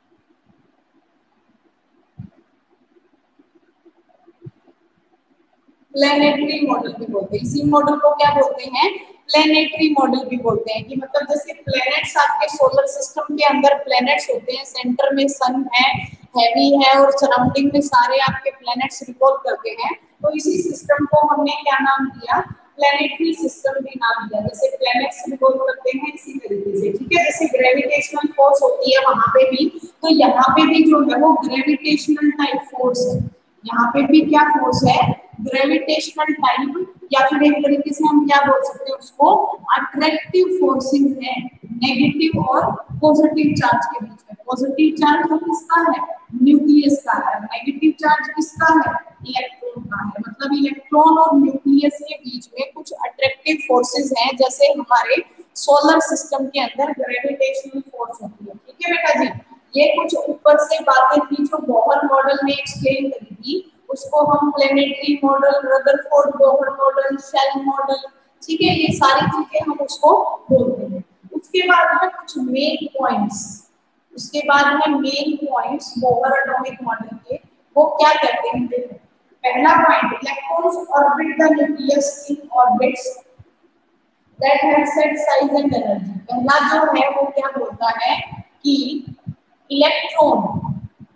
प्लेनेटरी मॉडल भी बोलते हैं, इसी मॉडल को क्या बोलते हैं, प्लेनेटरी मॉडल भी बोलते हैं। कि मतलब जैसे प्लैनेट्स आपके सोलर सिस्टम के अंदर प्लैनेट्स होते हैं, सेंटर में सन है, हैवी है, और सराउंडिंग में सारे आपके प्लैनेट्स रिवॉल्व करते हैं। तो इसी सिस्टम को हमने क्या नाम दिया, प्लैनेटरी सिस्टम भी नाम दिया। जैसे प्लैनेट्स रिवॉल्व करते हैं इसी तरीके से, ठीक है। जैसे ग्रेविटेशनल फोर्स होती है वहां पे भी, तो यहाँ पे भी जो है वो ग्रेविटेशनल टाइप फोर्स है। यहाँ पे भी क्या फोर्स है, ग्रेविटेशनल टाइप, या फिर एक तरीके से हम क्या बोल सकते हैं उसको, अट्रैक्टिव फोर्सिंग है, नेगेटिव और पॉजिटिव चार्ज के बीच में। पॉजिटिव चार्ज तो किसका है, न्यूक्लियस का है। नेगेटिव चार्ज किसका है, इलेक्ट्रॉन का है। मतलब इलेक्ट्रॉन और न्यूक्लियस के बीच में कुछ अट्रैक्टिव फोर्सेस हैं, जैसे हमारे सोलर सिस्टम के अंदर ग्रेविटेशनल फोर्स होती है, ठीक है बेटा जी। ये कुछ ऊपर से बातें थी जो बोहर मॉडल ने एक्सप्लेन करी थी, उसको हम planetary model, Rutherford Bohr model, shell model, ठीक है, ये सारी चीजें हम उसको बोलते हैं। उसके बाद है कुछ मेन पॉइंट्स, उसके बाद है main points Bohr atomic model के। वो क्या कहते हैं, देखो पहला point, electrons orbit the nucleus in orbits that have set size and energy. पहला जो है वो क्या बोलता है कि इलेक्ट्रॉन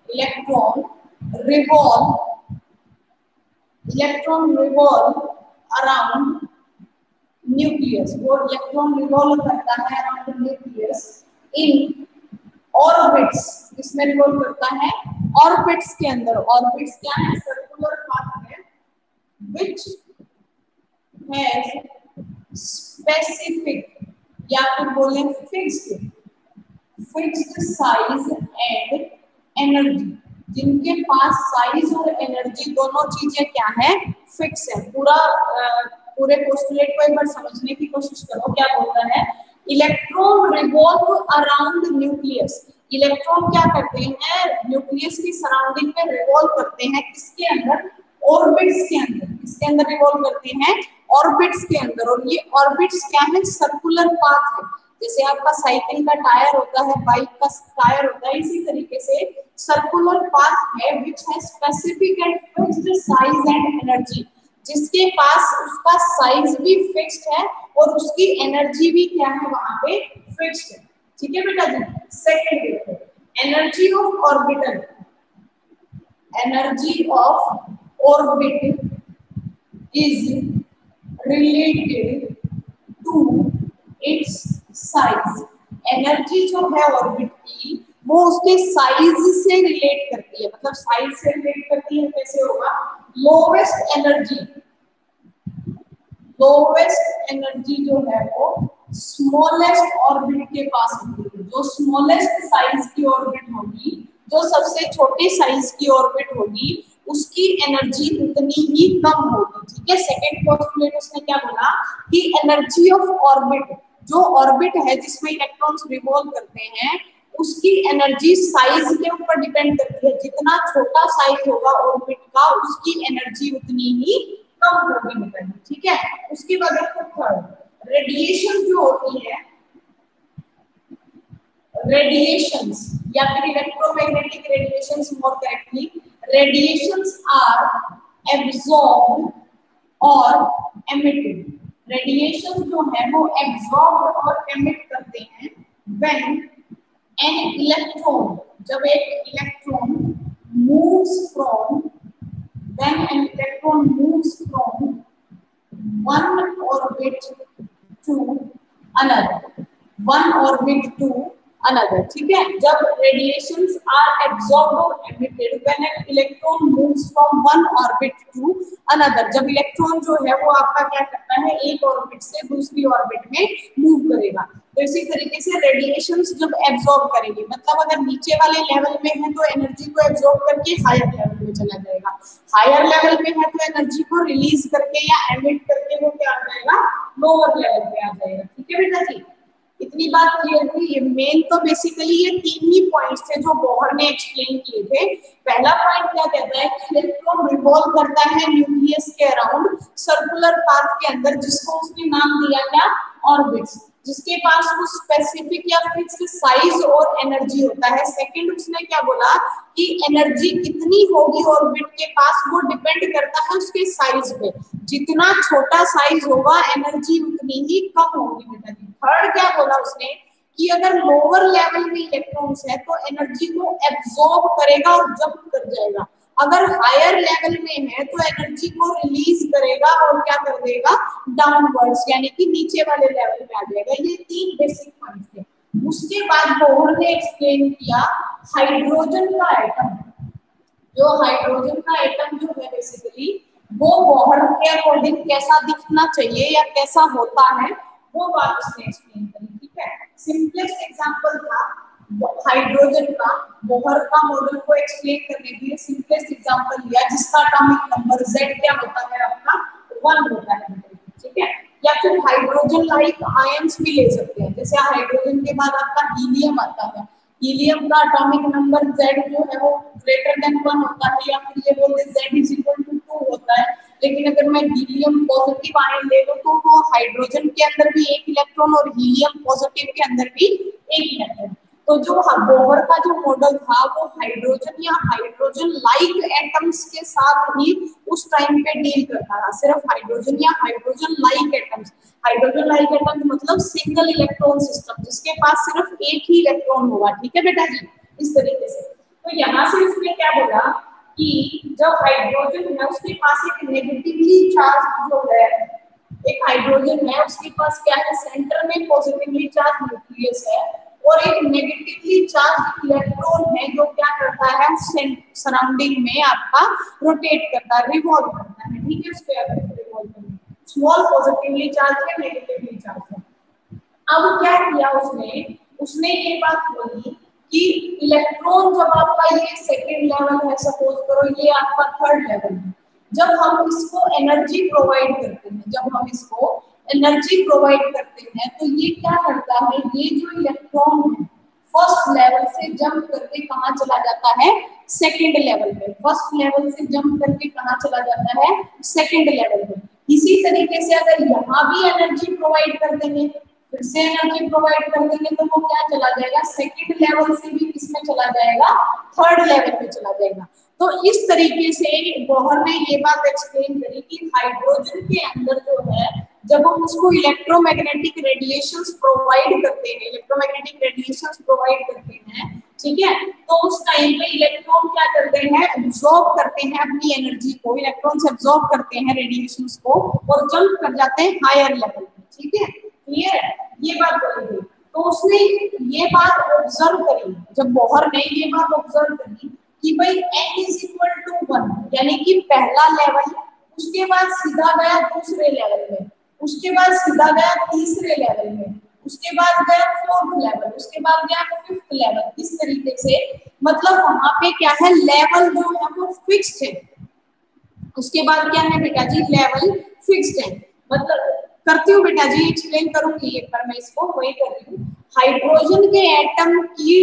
रिवॉल्व अराउंड न्यूक्लियस। वो इलेक्ट्रॉन रिवॉल्व करता है अराउंड न्यूक्लियस इन ऑर्बिट्स। इसमें रिवॉल्व करता है ऑर्बिट्स के अंदर। ऑर्बिट्स क्या है, सर्कुलर पाथ है व्हिच हैज स्पेसिफिक, या फिर बोले फिक्स्ड साइज एंड एनर्जी, जिनके पास साइज और एनर्जी दोनों चीजें क्या है, फिक्स है। पूरे पोस्टुलेट को एक बार समझने की कोशिश करो। क्या बोलता है, electron revolve around nucleus. Electron क्या करते हैं, न्यूक्लियस की सराउंडिंग में रिवॉल्व करते हैं, किसके अंदर, ऑर्बिट्स के अंदर। किसके अंदर रिवॉल्व करते हैं, ऑर्बिट्स के अंदर। और ये ऑर्बिट्स क्या है, सर्कुलर पाथ है। जैसे आपका साइकिल का टायर होता है, बाइक का टायर होता है, इसी तरीके से सर्कुलर पाथ है व्हिच है specific and fixed size and energy, जिसके पास उसका साइज भी फिक्स्ड है और उसकी एनर्जी भी क्या है, वहां पे फिक्स्ड है, ठीक है बेटा जी। सेकंड देखो, energy of orbital, energy of orbit is related to its size. Energy जो है ऑर्बिट की वो उसके साइज से रिलेट करती है। मतलब साइज से रिलेट करती है, कैसे होगा, लोवेस्ट एनर्जी जो है वो स्मॉलेस्ट ऑर्बिट के पास होगी। जो स्मॉलेस्ट साइज की ऑर्बिट होगी, जो सबसे छोटे साइज की ऑर्बिट होगी, उसकी एनर्जी उतनी ही कम होगी, ठीक है। सेकंड पोस्टुलेट उसने क्या बोला कि एनर्जी ऑफ ऑर्बिट, जो ऑर्बिट है जिसमें इलेक्ट्रॉन्स रिवॉल्व करते हैं, उसकी एनर्जी साइज के ऊपर डिपेंड करती है। जितना छोटा साइज होगा ऑर्बिट का, उसकी एनर्जी उतनी ही कम होगी बेटा, ठीक है। उसके बाद देखो थर्ड, रेडिएशन जो होती है, रेडिएशंस या फिर electromagnetic radiations, more correctly radiations are absorbed और एमिटेड। रेडिएशन जो है वो एब्सॉर्ब और एमिट करते हैं व्हेन एन इलेक्ट्रॉन, जब एक electron moves from, when an electron moves from one orbit to another, one orbit to another, ठीक है। जब radiations are absorbed or emitted when an electron moves from one orbit to another, जब electron जो है वो आपका क्या करता है, एक ऑर्बिट से दूसरी ऑर्बिट में मूव करेगा, तो इसी तरीके से रेडिएशंस जब एब्जॉर्ब करेंगे, मतलब अगर नीचे वाले लेवल में है तो एनर्जी को एब्जॉर्ब करके हायर लेवल में चला जाएगा, हायर लेवल में है तो एनर्जी को रिलीज करके या एमिट करके वो क्या आ जाएगा, लोअर लेवल पे आ जाएगा, ठीक है बेटा जी। इतनी बात क्लियर हुई। ये मेन तो बेसिकली ये तीन ही पॉइंट्स थे जो बोहर ने एक्सप्लेन किए थे। पहला पॉइंट क्या कहता है कि इलेक्ट्रॉन रिवॉल्व करता है न्यूक्लियस के अराउंड सर्कुलर पाथ के अंदर, जिसको उसने नाम दिया क्या, ऑर्बिट्स, जिसके पास वो स्पेसिफिक या फिक्स साइज और एनर्जी होता है। सेकंड उसने क्या बोला कि एनर्जी कितनी होगी ऑर्बिट के पास, वो डिपेंड करता है उसके साइज पे, जितना छोटा साइज होगा एनर्जी उतनी ही कम होगी बेटा जी। थर्ड क्या बोला उसने कि अगर लोअर लेवल में इलेक्ट्रॉन्स है तो एनर्जी को एब्जॉर्ब करेगा और जंप कर जाएगा, अगर हायर लेवल में है तो एनर्जी को रिलीज करेगा और क्या कर देगा, डाउनवर्ड्स, यानी कि नीचे वाले लेवल पे आ जाएगा। ये तीन बेसिक पॉइंट्स थे। उसके बाद बोहर ने एक्सप्लेन किया हाइड्रोजन का एटम, जो हाइड्रोजन का एटम जो है बेसिकली वो बोहर के अकॉर्डिंग कैसा दिखना चाहिए या कैसा होता है, वो बात उसने एक्सप्लेन करी, ठीक है। सिंपलेस्ट एग्जांपल था हाइड्रोजन का, बोहर का मॉडल को एक्सप्लेन करने के लिए सिंपलेस्ट एग्जांपल लिया जिसका एटॉमिक नंबर Z क्या होता है, आपका 1 होता है, ठीक है। या फिर हाइड्रोजन लाइक आयंस भी ले सकते हैं, जैसे हाइड्रोजन के बाद आपका हीलियम आता है, हीलियम का एटॉमिक नंबर Z जो है वो ग्रेटर देन 1 होता है, या फिर ये बोलते हैं Z = 2 होता है। लेकिन अगर मैं हीलियम पॉजिटिव आयन ले लूं तो वो हाइड्रोजन के अंदर भी एक इलेक्ट्रॉन और हीलियम पॉजिटिव के अंदर भी एक इलेक्ट्रॉन। तो जो बोहर का जो मॉडल था वो हाइड्रोजन या हाइड्रोजन लाइक एटम्स के साथ ही उस टाइम पे डील करता था, सिर्फ हाइड्रोजन या hydrogen like atoms. Hydrogen like atoms मतलब सिंगल इलेक्ट्रॉन सिस्टम जिसके पास सिर्फ एक ही इलेक्ट्रॉन होगा, ठीक है बेटा जी, इस तरीके से। तो यहाँ से इसने क्या बोला कि जब हाइड्रोजन है उसके पास एक नेगेटिवली चार्ज जो है, एक हाइड्रोजन है उसके पास क्या है, सेंटर में पॉजिटिवली चार्ज न्यूक्लियस है और एक नेगेटिवली चार्ज इलेक्ट्रॉन है जो क्या करता है, सराउंडिंग में आपका रोटेट करता है, रिवॉल्व करता है, ठीक है। उसके रिवॉल्व करता है, स्मॉल पॉजिटिवली चार्ज है, नेगेटिवली चार्ज है। अब क्या किया उसने ये बात बोली कि इलेक्ट्रॉन जब आपका ये सेकेंड लेवल है, सपोज करो ये आपका थर्ड लेवल है, जब हम इसको एनर्जी प्रोवाइड करते हैं, जब हम इसको एनर्जी प्रोवाइड करते हैं तो ये क्या करता है, ये जो इलेक्ट्रॉन है फर्स्ट लेवल से जंप करके कहाँ चला जाता है, सेकेंड लेवल पे। फर्स्ट लेवल से जंप करके कहाँ चला जाता है, सेकेंड लेवल पे। इसी तरीके से अगर यहाँ भी एनर्जी प्रोवाइड कर देंगे, फिर से एनर्जी प्रोवाइड कर देंगे तो वो क्या चला जाएगा, सेकेंड लेवल से भी किसमें चला जाएगा, थर्ड लेवल पे चला जाएगा। तो इस तरीके से बोहर ने ये बात एक्सप्लेन करी कि हाइड्रोजन के अंदर जो है जब हम उसको इलेक्ट्रोमैग्नेटिक रेडिएशंस प्रोवाइड करते हैं, इलेक्ट्रोमैग्नेटिक रेडिएशंस प्रोवाइड करते हैं, ठीक है, तो उस टाइम पे इलेक्ट्रॉन क्या करते हैं, एब्जॉर्ब करते हैं अपनी एनर्जी को, इलेक्ट्रॉन्स एब्जॉर्ब करते हैं रेडिएशंस को और जंप कर जाते हैं हायर लेवल पे, ठीक है। क्लियर है, ये बात बोली गई। तो उसने ये बात ऑब्जर्व करी, जब बोहर ने ये बात ऑब्जर्व करी कि भाई n = 1, यानी कि पहला लेवल, उसके बाद सीधा गया दूसरे लेवल में, उसके बाद सीधा गया तीसरे लेवल में, उसके बाद गया फोर्थ लेवल, उसके बाद गया फिफ्थ लेवल, इस तरीके से मतलब वहां पे क्या है, लेवल जो है वो फिक्स्ड है। उसके बाद क्या है बेटा जी, लेवल फिक्स्ड है। मतलब करती हूँ बेटा जी, एक्सप्लेन करूंगी एक बार, मैं इसको वही कर रही हूँ। हाइड्रोजन के एटम की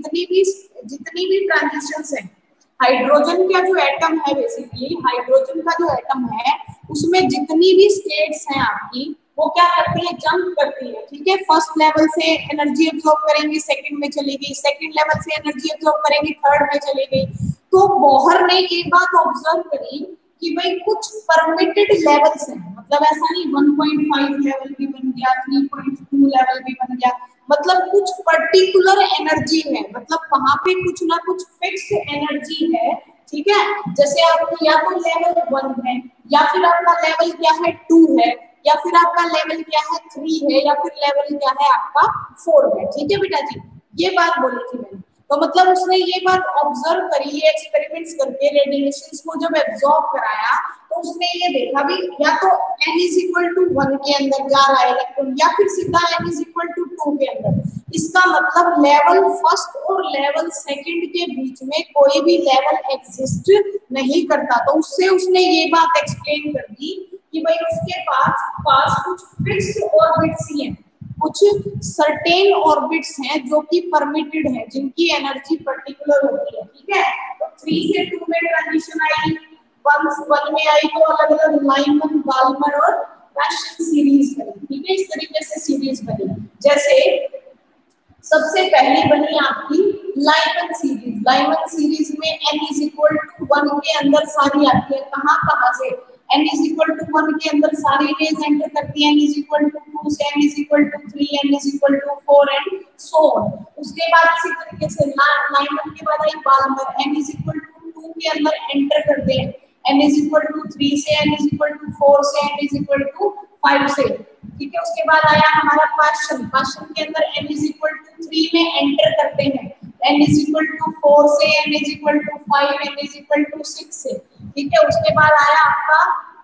जितनी भी ट्रांजिशंस है, हाइड्रोजन का जो एटम है बेसिकली, हाइड्रोजन का जो एटम है उसमें जितनी भी स्टेट्स हैं आपकी वो क्या करती है, जंप करती है, ठीक है। फर्स्ट लेवल से एनर्जी एब्जॉर्ब करेंगी, सेकंड में चली गई, सेकंड लेवल से एनर्जी एब्जॉर्ब करेंगी, थर्ड में चली गई। तो बोहर ने ये बात ऑब्जर्व करी कि भाई कुछ परमिटेड लेवल्स हैं, मतलब ऐसा नहीं 1.5 लेवल भी बन गया, 3.2 लेवल भी बन गया, मतलब कुछ पर्टिकुलर एनर्जी है, मतलब वहां पे कुछ ना कुछ फिक्स्ड एनर्जी है, ठीक है। जैसे आपको या तो लेवल 1 है, या फिर आपका लेवल क्या है 2 है, या फिर आपका लेवल क्या है 3 है, या फिर लेवल क्या है आपका 4 है, ठीक है बेटा जी। ये बात बोली थी मैंने। तो मतलब उसने ये बात ऑब्जर्व करी, ये एक्सपेरिमेंट्स करके रेडिएशंस को जब एब्जॉर्ब कराया तो उसने ये देखा भी या तो n इज इक्वल टू 1 के अंदर जा रहा है इलेक्ट्रॉन या फिर सीधा n इज इक्वल टू 2 के अंदर। इसका मतलब लेवल फर्स्ट और लेवल सेकंड के बीच में कोई भी लेवल एग्जिस्ट नहीं करता। तो उससे उसने ये बात एक्सप्लेन कर दी कि भाई उसके पास कुछ फिक्स्ड ऑर्बिट्स ही हैं, कुछ सर्टेन ऑर्बिट्स हैं जो कि परमिटेड है, जिनकी एनर्जी पर्टिकुलर होती है, ठीक है। तो 3 से 2 में ट्रांजिशन आई, 1 में आई तो अलग अलग लाइमन, बाल्मर और पाश्चन सीरीज बनी, ठीक है। इस तरीके से सीरीज बनी। जैसे सबसे पहली बनी आपकी लाइमन सीरीज। लाइमन सीरीज में n इज इक्वल टू 1 के अंदर सारी आती है, कहां से n इज इक्वल टू 1 के अंदर सारी रेज एंटर करती है, n इज इक्वल टू 2 से n is equal to 3, n is equal to 4 and so on. उसके बाद इसी तरीके से लाइमन के बाद आई Balmer, n is equal to 2 के अंदर एंटर करते हैं, n इज इक्वल टू 3 से n इज इक्वल टू 4 से n इज इक्वल टू 5 से, ठीक है। उसके बाद आया हमारा पाश्चन के अंदर n इज इक्वल टू 3 में एंटर करते हैं, n इज इक्वल टू 4 से n is equal to 5, n is equal to 6 से, ठीक है। उसके बाद आया आपका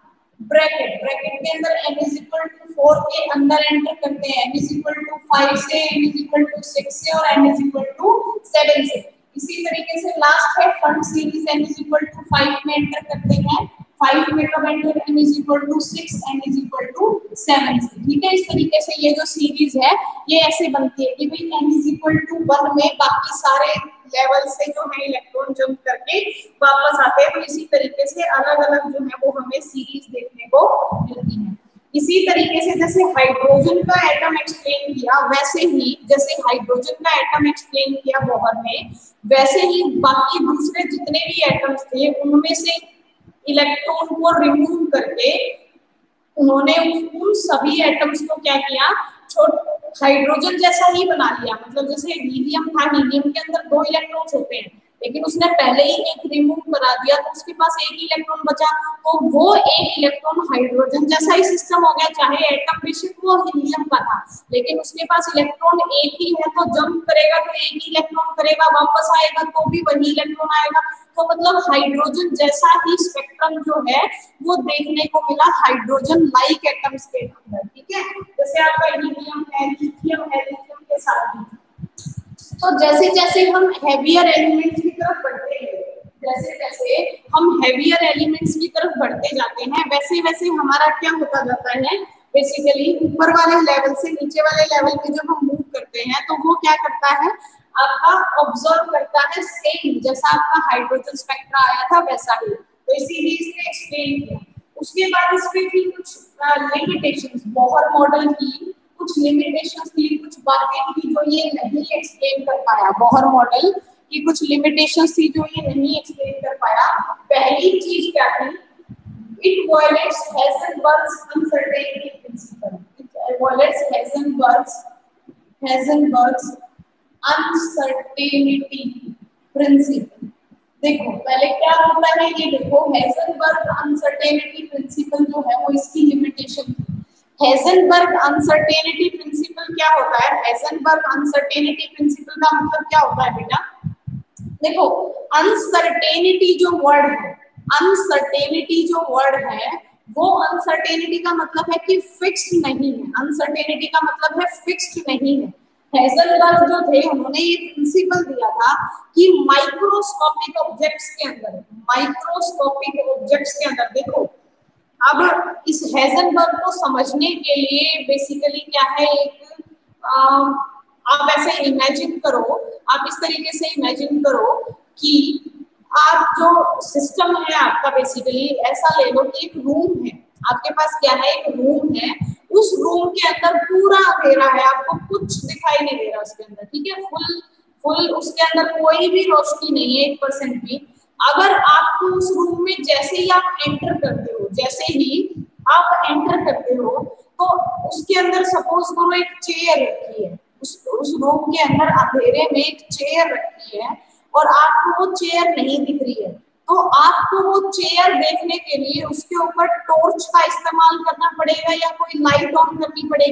ब्रैकेट के अंदर n इज इक्वल टू 4 के अंदर एंटर करते हैं, n इज इक्वल टू 5 से n इज इक्वल टू 6 से और n इज इक्वल टू 7 से। इसी तरीके से लास्ट है Pfund series, n is equal to 5 में एंटर करते हैं, 5 में कब enter, n is equal to 6, n is equal to 7 से, ठीक है। इस तरीके से ये जो सीरीज है ये ऐसे बनती है कि भाई n इज इक्वल टू 1 में बाकी सारे लेवल से जो है इलेक्ट्रॉन जंप करके वापस आते हैं। तो इसी तरीके से अलग अलग जो है वो हमें सीरीज देखने को मिलती है। इसी तरीके से जैसे हाइड्रोजन का एटम एक्सप्लेन किया, वैसे ही जैसे हाइड्रोजन का एटम एक्सप्लेन किया बोहर ने, वैसे ही बाकी दूसरे जितने भी एटम्स थे उनमें से इलेक्ट्रॉन को रिमूव करके उन्होंने उन सभी एटम्स को क्या किया, हाइड्रोजन जैसा ही बना लिया। मतलब जैसे हीलियम था, हीलियम के अंदर 2 इलेक्ट्रॉन्स होते हैं, लेकिन उसने पहले ही एक रिमूव करा दिया तो उसके पास एक ही इलेक्ट्रॉन बचा, तो वो एक इलेक्ट्रॉन हाइड्रोजन जैसा ही सिस्टम हो गया। चाहे एटम बेशक वो हीलियम का था, लेकिन उसके पास इलेक्ट्रॉन एक ही है, तो जंप करेगा तो एक ही इलेक्ट्रॉन करेगा, वापस आएगा तो भी वही इलेक्ट्रॉन आएगा। तो मतलब हाइड्रोजन जैसा ही स्पेक्ट्रम जो है वो देखने को मिला हाइड्रोजन लाइक एटम्स के अंदर, ठीक है। जैसे आपका हीलियम है, लिथियम है, लिथियम के साथ ही। तो जैसे जैसे हम हेवियर एलिमेंट्स की तरफ बढ़ते हैं, जैसे जैसे हम हेवियर एलिमेंट्स की तरफ बढ़ते जाते हैं, वैसे वैसे हमारा क्या होता जाता है, बेसिकली ऊपर वाले लेवल से नीचे वाले लेवल पे जब हम मूव करते हैं तो वो क्या करता है, आपका ऑब्जर्व करता है सेम जैसा आपका हाइड्रोजन स्पेक्ट्रा आया था वैसा ही। तो इसीलिए इसने एक्सप्लेन किया। उसके बाद इसमें भी कुछ लिमिटेशंस, बोहर मॉडल की कुछ लिमिटेशंस थी, कुछ बातें थी जो ये नहीं एक्सप्लेन कर पाया। बोहर मॉडल की कुछ लिमिटेशंस थी जो ये नहीं एक्सप्लेन कर पाया। पहली चीज क्या थी, it violates Heisenberg's uncertainty principle. It violates Heisenberg's uncertainty principle. देखो पहले क्या होता है, ये देखो हेज़नबर्ग अनसर्टेनिटी प्रिंसिपल जो है वो इसकी लिमिटेशन थी। हेज़नबर्ग अनसर्टेनिटी प्रिंसिपल क्या होता है, हेज़नबर्ग अनसर्टेनिटी प्रिंसिपल का मतलब क्या होता है बेटा, देखो अनसर्टेनिटी जो वर्ड है, अनसर्टेनिटी जो वर्ड है वो अनसर्टेनिटी का मतलब है कि फिक्स्ड नहीं है। अनसर्टेनिटी का मतलब है फिक्स्ड नहीं है। हेज़नबर्ग जो थे उन्होंने ये प्रिंसिपल दिया था कि माइक्रोस्कोपिक ऑब्जेक्ट्स के अंदर, माइक्रोस्कोपिक ऑब्जेक्ट्स के अंदर, देखो अब इस हेज़नबर्ग को समझने के लिए बेसिकली क्या है, एक आप ऐसे इमेजिन करो, आप इस तरीके से इमेजिन करो कि आप जो सिस्टम है आपका बेसिकली ऐसा ले लो कि एक रूम है, आपके पास क्या है, एक रूम है, उस रूम के अंदर पूरा अंधेरा है, आपको कुछ दिखाई नहीं दे रहा उसके अंदर, ठीक है, फुल उसके अंदर कोई भी रोशनी नहीं है 1% भी। अगर आपको उस रूम में जैसे ही आप एंटर करते हो, जैसे ही आप एंटर करते हो तो उसके अंदर सपोज करो एक चेयर रखी है, उस रूम के अंदर अंधेरे में एक चेयर रखी है और आपको वो चेयर नहीं दिख रही है, तो आपको वो चेयर देखने के लिए उसके ऊपर टॉर्च का इस्तेमाल करना पड़ेगा या कोई लाइट ऑन करनी पड़ेगी,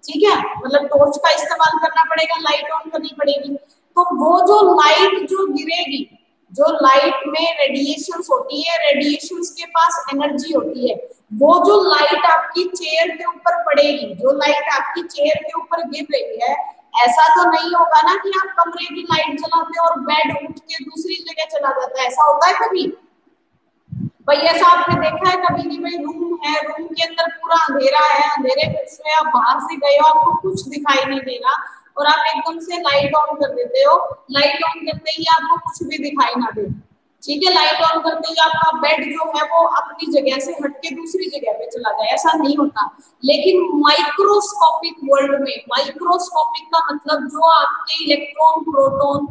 ठीक है, मतलब टॉर्च का इस्तेमाल करना पड़ेगा, लाइट ऑन करनी पड़ेगी। तो वो जो लाइट जो गिरेगी, जो लाइट में रेडिएशंस होती है, रेडिएशंस के पास एनर्जी होती है, वो जो लाइट आपकी चेयर के ऊपर पड़ेगी, जो लाइट आपकी चेयर के ऊपर गिर रही है, ऐसा तो नहीं होगा ना कि आप कमरे की लाइट जलाते हो और बेड उठ के दूसरी जगह चला जाता है, ऐसा होता है कभी? भाई ऐसा आपने देखा है कभी कि भाई रूम है, रूम के अंदर पूरा अंधेरा है, अंधेरे में आप बाहर से गए हो, आपको कुछ दिखाई नहीं देगा और आप एकदम से लाइट ऑन कर देते हो, लाइट ऑन करते ही आपको कुछ भी दिखाई ना दे, ठीक है, लाइट ऑन करते ही आपका बेड जो है वो अपनी जगह से हट के दूसरी जगह पे चला जाए, ऐसा नहीं होता। लेकिन माइक्रोस्कोपिक वर्ल्ड में, माइक्रोस्कोपिक का मतलब जो आपके इलेक्ट्रॉन प्रोटॉन,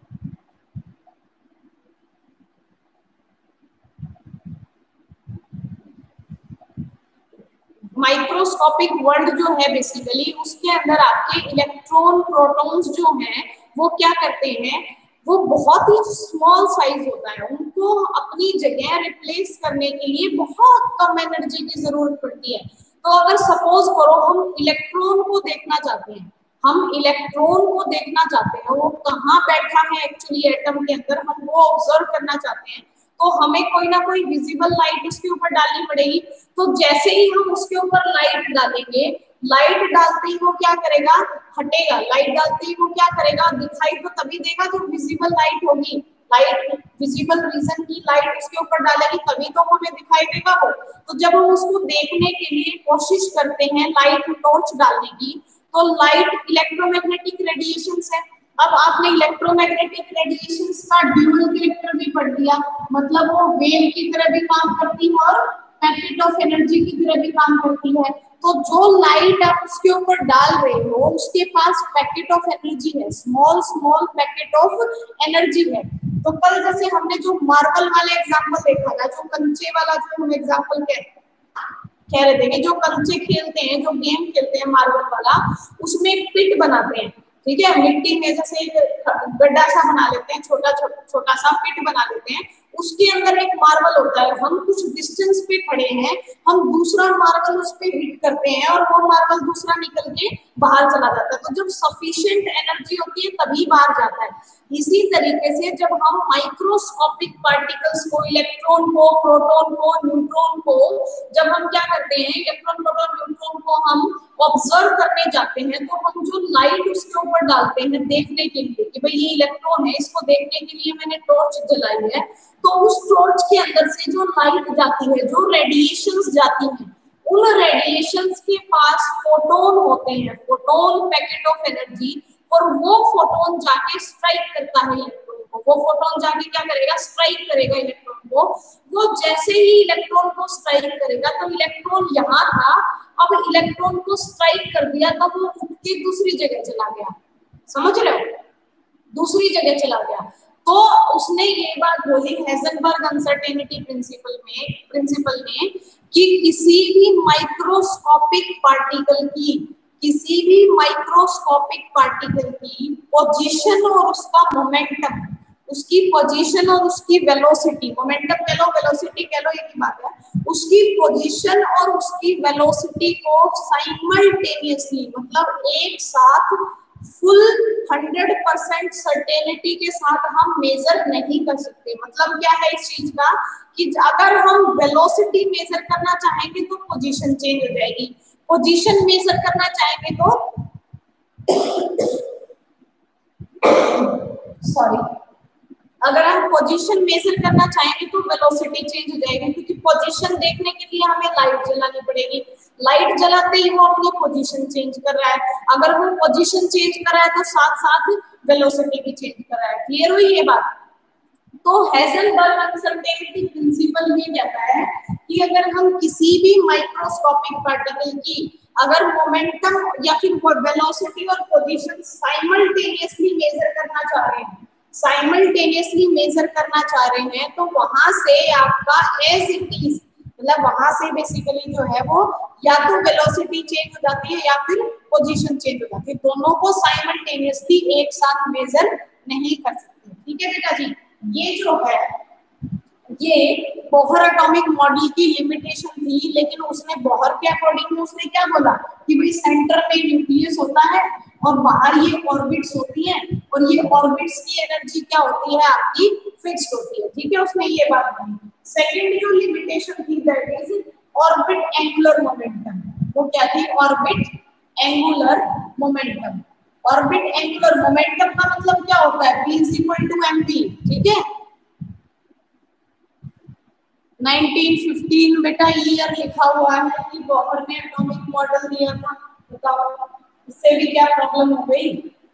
माइक्रोस्कोपिक वर्ल्ड जो है बेसिकली उसके अंदर आपके इलेक्ट्रॉन प्रोटॉन्स जो हैं वो क्या करते हैं, वो बहुत ही स्मॉल साइज होता है, उनको अपनी जगह रिप्लेस करने के लिए बहुत कम एनर्जी की जरूरत पड़ती है। तो अगर सपोज करो हम इलेक्ट्रॉन को देखना चाहते हैं, हम इलेक्ट्रॉन को देखना चाहते हैं वो कहाँ बैठा है एक्चुअली एटम के अंदर, हम वो ऑब्जर्व करना चाहते हैं, तो हमें कोई ना कोई विजिबल लाइट उसके ऊपर डालनी पड़ेगी। तो जैसे ही हम उसके ऊपर लाइट डालेंगे, लाइट डालते ही वो क्या करेगा, हटेगा, लाइट डालते ही वो क्या करेगा, दिखाई तो तभी देगा जब विजिबल लाइट होगी, लाइट विजिबल रीजन की लाइट उसके ऊपर डालेगी तभी तो हमें दिखाई देगा वो। तो जब हम उसको देखने के लिए कोशिश करते हैं लाइट टॉर्च डालने की, तो लाइट इलेक्ट्रोमैग्नेटिक रेडिएशंस है। अब आपने इलेक्ट्रोमैग्नेटिक रेडिएशंस का ड्यूअल कैरेक्टर भी पढ़ दिया, मतलब वो वेव की तरह भी काम करती है और पैकेट ऑफ एनर्जी की तरह भी काम करती है। तो जो लाइट आप उसके ऊपर डाल रहे हो उसके पास पैकेट ऑफ एनर्जी है, small small packet of energy है। तो कल जैसे हमने जो मार्बल वाले एग्जांपल देखा था, जो कंचे वाला जो हम एग्जांपल कह रहे थे कि जो कंचे खेलते हैं, जो गेम खेलते हैं मार्बल वाला, उसमें एक पिट बनाते हैं, ठीक है, मिट्टी में जैसे एक गड्ढा सा बना लेते हैं, छोटा छोटा सा पिट बना लेते हैं, उसके अंदर एक मार्बल होता है, हम कुछ डिस्टेंस पे खड़े हैं, हम दूसरा मार्बल उस पे हिट करते हैं और वो मार्बल दूसरा निकल के बाहर चला जाता है। तो जब सफिशिएंट एनर्जी होती है तभी बाहर जाता है। इसी तरीके से जब हम माइक्रोस्कोपिक पार्टिकल्स को, इलेक्ट्रॉन को, प्रोटॉन को, न्यूट्रॉन को, जब हम क्या करते हैं, इलेक्ट्रॉन प्रोटॉन न्यूट्रॉन को हम ऑब्जर्व करने जाते हैं, तो हम जो लाइट उसके ऊपर डालते हैं देखने के लिए कि भाई ये इलेक्ट्रॉन है, इसको देखने के लिए मैंने टॉर्च जलाई है, तो उस टॉर्च के अंदर से जो लाइट जाती है, जो रेडिएशंस जाती हैं, उन रेडिएशंस के पास फोटोन होते हैं, फोटोन पैकेट ऑफ एनर्जी, और वो फोटोन जाके स्ट्राइक करता है इलेक्ट्रॉन को, वो फोटोन जाके क्या करेगा, स्ट्राइक करेगा इलेक्ट्रॉन को। वो जैसे ही इलेक्ट्रॉन को स्ट्राइक करेगा, तो इलेक्ट्रॉन यहाँ था, अब इलेक्ट्रॉन को स्ट्राइक कर दिया तब वो उठ के दूसरी जगह चला गया, समझ रहे हो, दूसरी जगह चला गया। तो उसने ये बात बोली हेजनबर्ग अनसर्टेनिटी प्रिंसिपल में कि किसी भी माइक्रोस्कोपिक पार्टिकल की, किसी भी माइक्रोस्कोपिक पार्टिकल की पोजीशन और उसका मोमेंटम, उसकी पोजीशन और उसकी वेलोसिटी, मोमेंटम कह लो, वेलोसिटी कह लो, एक ही बात है, उसकी पोजीशन और उसकी वेलोसिटी को साइमल्टेनियसली, मतलब एक साथ फुल 100% सर्टेनिटी के साथ हम मेजर नहीं कर सकते। मतलब क्या है इस चीज का कि अगर हम वेलोसिटी मेजर करना चाहेंगे तो पोजीशन चेंज हो जाएगी, पोजीशन मेजर करना चाहेंगे तो सॉरी, अगर हम पोजीशन मेजर करना चाहेंगे तो वेलोसिटी चेंज हो जाएगी, क्योंकि पोजीशन देखने के लिए हमें लाइट जलानी पड़ेगी, लाइट जलाते ही वो अपनी पोजीशन चेंज कर रहा है, अगर वो पोजीशन चेंज कर रहा है तो साथ साथ वेलोसिटी भी चेंज कर रहा है। क्लियर हुई ये बात? तो हेजनबर्ग अनसर्टेनिटी प्रिंसिपल ये कहता है कि अगर हम किसी भी माइक्रोस्कोपिक पार्टिकल की अगर मोमेंटम या फिर वेलोसिटी और पोजीशन साइमल्टेनियसली मेजर करना चाह रहे हैं, साइमल्टेनियसली मेजर करना चाह रहे हैं, तो वहां से आपका एज इट इज, मतलब वहां से बेसिकली जो है वो या तो वेलोसिटी चेंज हो जाती है या फिर पोजीशन चेंज हो जाती है, दोनों को साइमल्टेनियसली एक साथ मेजर नहीं कर सकते। ठीक है बेटा जी, ये जो है ये बोहर एटॉमिक मॉडल की लिमिटेशन थी, लेकिन उसने बोहर के अकॉर्डिंग में उसने क्या बोला कि भाई सेंटर में न्यूक्लियस होता है और बाहर ये ऑर्बिट्स होती हैं, और ये ऑर्बिट्स की एनर्जी क्या होती है आपकी फिक्स्ड होती है, ठीक है, उसने ये बात कही। सेकंड जो लिमिटेशन थी that is orbit angular momentum. वो क्या थी? Orbit angular momentum. Orbit angular momentum का मतलब क्या होता है? p is equal to mv, ठीक है। 1915 बेटा ईयर लिखा हुआ है कि बोहर ने एटॉमिक मॉडल दिया था। बताओ इससे भी क्या प्रॉब्लम हो गई?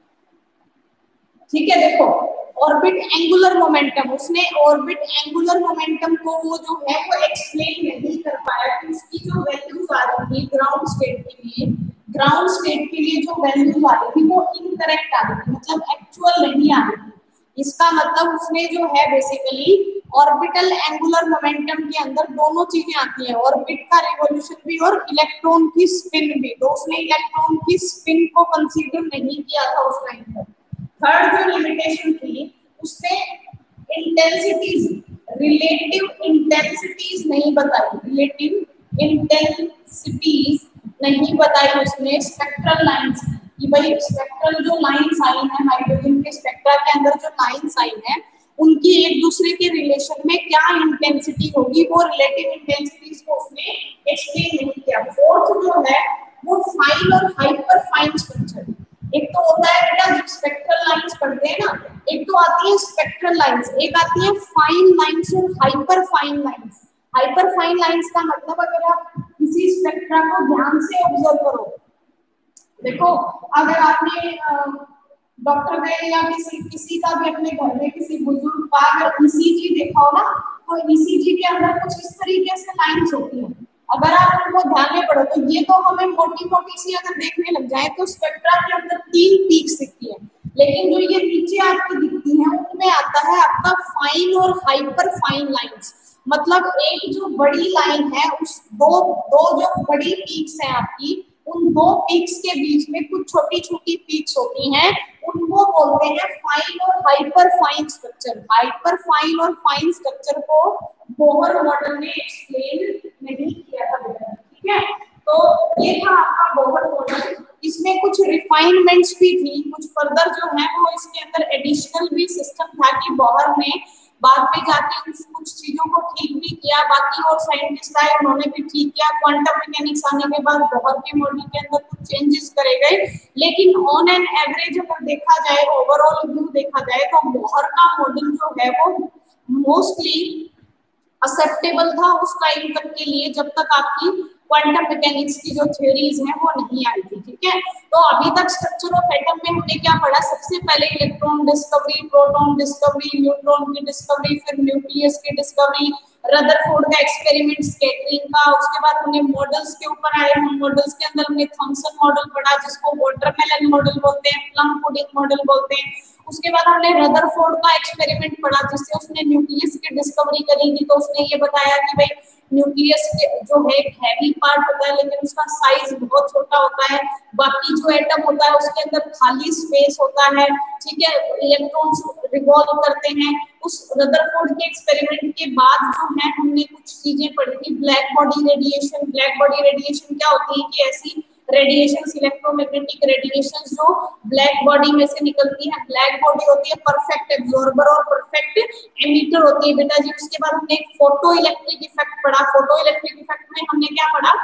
ठीक है, देखो ऑर्बिट एंगुलर मोमेंटम, उसने ऑर्बिट एंगुलर मोमेंटम को वो जो है वो एक्सप्लेन नहीं कर पाया कि उसकी जो वैल्यूज आ रही थी ग्राउंड स्टेट के लिए, ग्राउंड स्टेट के लिए जो वैल्यूज आ रही थी वो इनकरेक्ट आ रही थी, मतलब एक्चुअल नहीं आ रही थी। इसका मतलब उसने जो है बेसिकली ऑर्बिटल एंगुलर मोमेंटम के अंदर दोनों चीजें आती हैं, ऑर्बिट का रिवॉल्यूशन भी और इलेक्ट्रॉन की स्पिन भी, तो उसने इलेक्ट्रॉन की स्पिन को कंसीडर नहीं किया था उस टाइम पर। थर्ड जो लिमिटेशन थी उसने इंटेंसिटीज, रिलेटिव इंटेंसिटीज नहीं बताई, रिलेटिव इंटेंसिटीज नहीं बताई उसने स्पेक्ट्रल लाइंस कि भाई स्पेक्ट्रल जो लाइंस आई है हाइड्रोजन के स्पेक्ट्रा के अंदर जो लाइंस आई है उनकी एक दूसरे के रिलेशन में क्या इंटेंसिटी होगी, वो रिलेटिव इंटेंसिटीज को उसने एक्सप्लेन नहीं किया। फोर्थ जो है वो फाइन और हाइपर फाइन स्ट्रक्चर। एक तो होता है बेटा जब स्पेक्ट्रल लाइंस पढ़ते हैं ना, एक तो आती है स्पेक्ट्रल लाइंस, एक आती है फाइन लाइंस और hyperfine lines. Hyperfine lines का मतलब अगर आप किसी स्पेक्ट्रा को ध्यान से ऑब्जर्व करो, देखो अगर आपने डॉक्टर गए या किसी का भी अपने घर में किसी बुजुर्ग का अगर ईसीजी देखा हो ना, तो ईसीजी के अंदर कुछ इस तरीके से लाइंस होती हैं। अगर आप उनको ध्यान में पढ़ो तो ये तो हमें मोटी मोटी सी अगर देखने लग जाए तो स्पेक्ट्रा के अंदर 3 पीक्स दिखती है, लेकिन जो ये नीचे आपकी दिखती है उनमें आता है आपका फाइन और हाइपर फाइन लाइंस। मतलब एक जो बड़ी लाइन है उस दो दो जो बड़ी पीक्स हैं आपकी, उन दो पीक्स के बीच में कुछ छोटी छोटी पीक्स होती हैं, उनको बोलते हैं फाइन और hyperfine structure. Hyperfine और फाइन स्ट्रक्चर को बोहर मॉडल ने एक्सप्लेन नहीं किया था बेटा, ठीक है। तो ये था आपका बोहर मॉडल, इसमें कुछ रिफाइनमेंट्स भी थी, कुछ फर्दर जो है वो इसके अंदर एडिशनल भी सिस्टम था कि बोहर ने बाद में जाके कुछ चीजों को ठीक भी किया, बाकी और साइंटिस्ट आए उन्होंने भी ठीक किया। क्वांटम मैकेनिक्स आने के बाद बोहर के मॉडल के अंदर कुछ चेंजेस करे गए, लेकिन ऑन एन एवरेज अगर देखा जाए, ओवरऑल व्यू देखा जाए तो बोहर का मॉडल जो है वो मोस्टली एक्सेप्टेबल था उस टाइम तक के लिए जब तक आपकी क्वांटम मैकेनिक्स की जो थ्योरीज हैं वो नहीं आई थी, ठीक है। तो अभी तक स्ट्रक्चर ऑफ एटम में हमने क्या पढ़ा? सबसे पहले electron discovery, proton discovery, neutron की डिस्कवरी, फिर न्यूक्लियस की डिस्कवरी, रदरफोर्ड का एक्सपेरिमेंट स्कैटरिंग का, उसके बाद हमने मॉडल्स के ऊपर आए। हम मॉडल्स के अंदर हमने थॉमसन मॉडल पढ़ा जिसको वाटरमेलन मॉडल बोलते हैं, प्लम पुडिंग मॉडल बोलते हैं। उसके बाद हमने रदरफोर्ड का एक्सपेरिमेंट पढ़ा जिससे उसने न्यूक्लियस की डिस्कवरी करी थी, तो उसने ये बताया कि भाई न्यूक्लियस जो है एक हैवी पार्ट होता है लेकिन उसका साइज बहुत छोटा होता है, बाकी जो एटम होता है उसके अंदर खाली स्पेस होता है, ठीक है, इलेक्ट्रॉन्स रिवॉल्व करते हैं। उस रदरफोर्ड के एक्सपेरिमेंट के बाद जो है हमने कुछ चीजें पढ़ी थी, black body radiation. Black body radiation क्या होती है कि ऐसी रेडिएशंस, इलेक्ट्रोमैग्नेटिक रेडिएशंस जो ब्लैक बॉडी में से निकलती है। ब्लैक बॉडी होती है परफेक्ट एब्जॉर्बर और परफेक्ट एमिटर होती है बेटा जी। उसके बाद हमने एक फोटो इलेक्ट्रिक इफेक्ट पढ़ा। फोटो इलेक्ट्रिक इफेक्ट में हमने क्या पढ़ा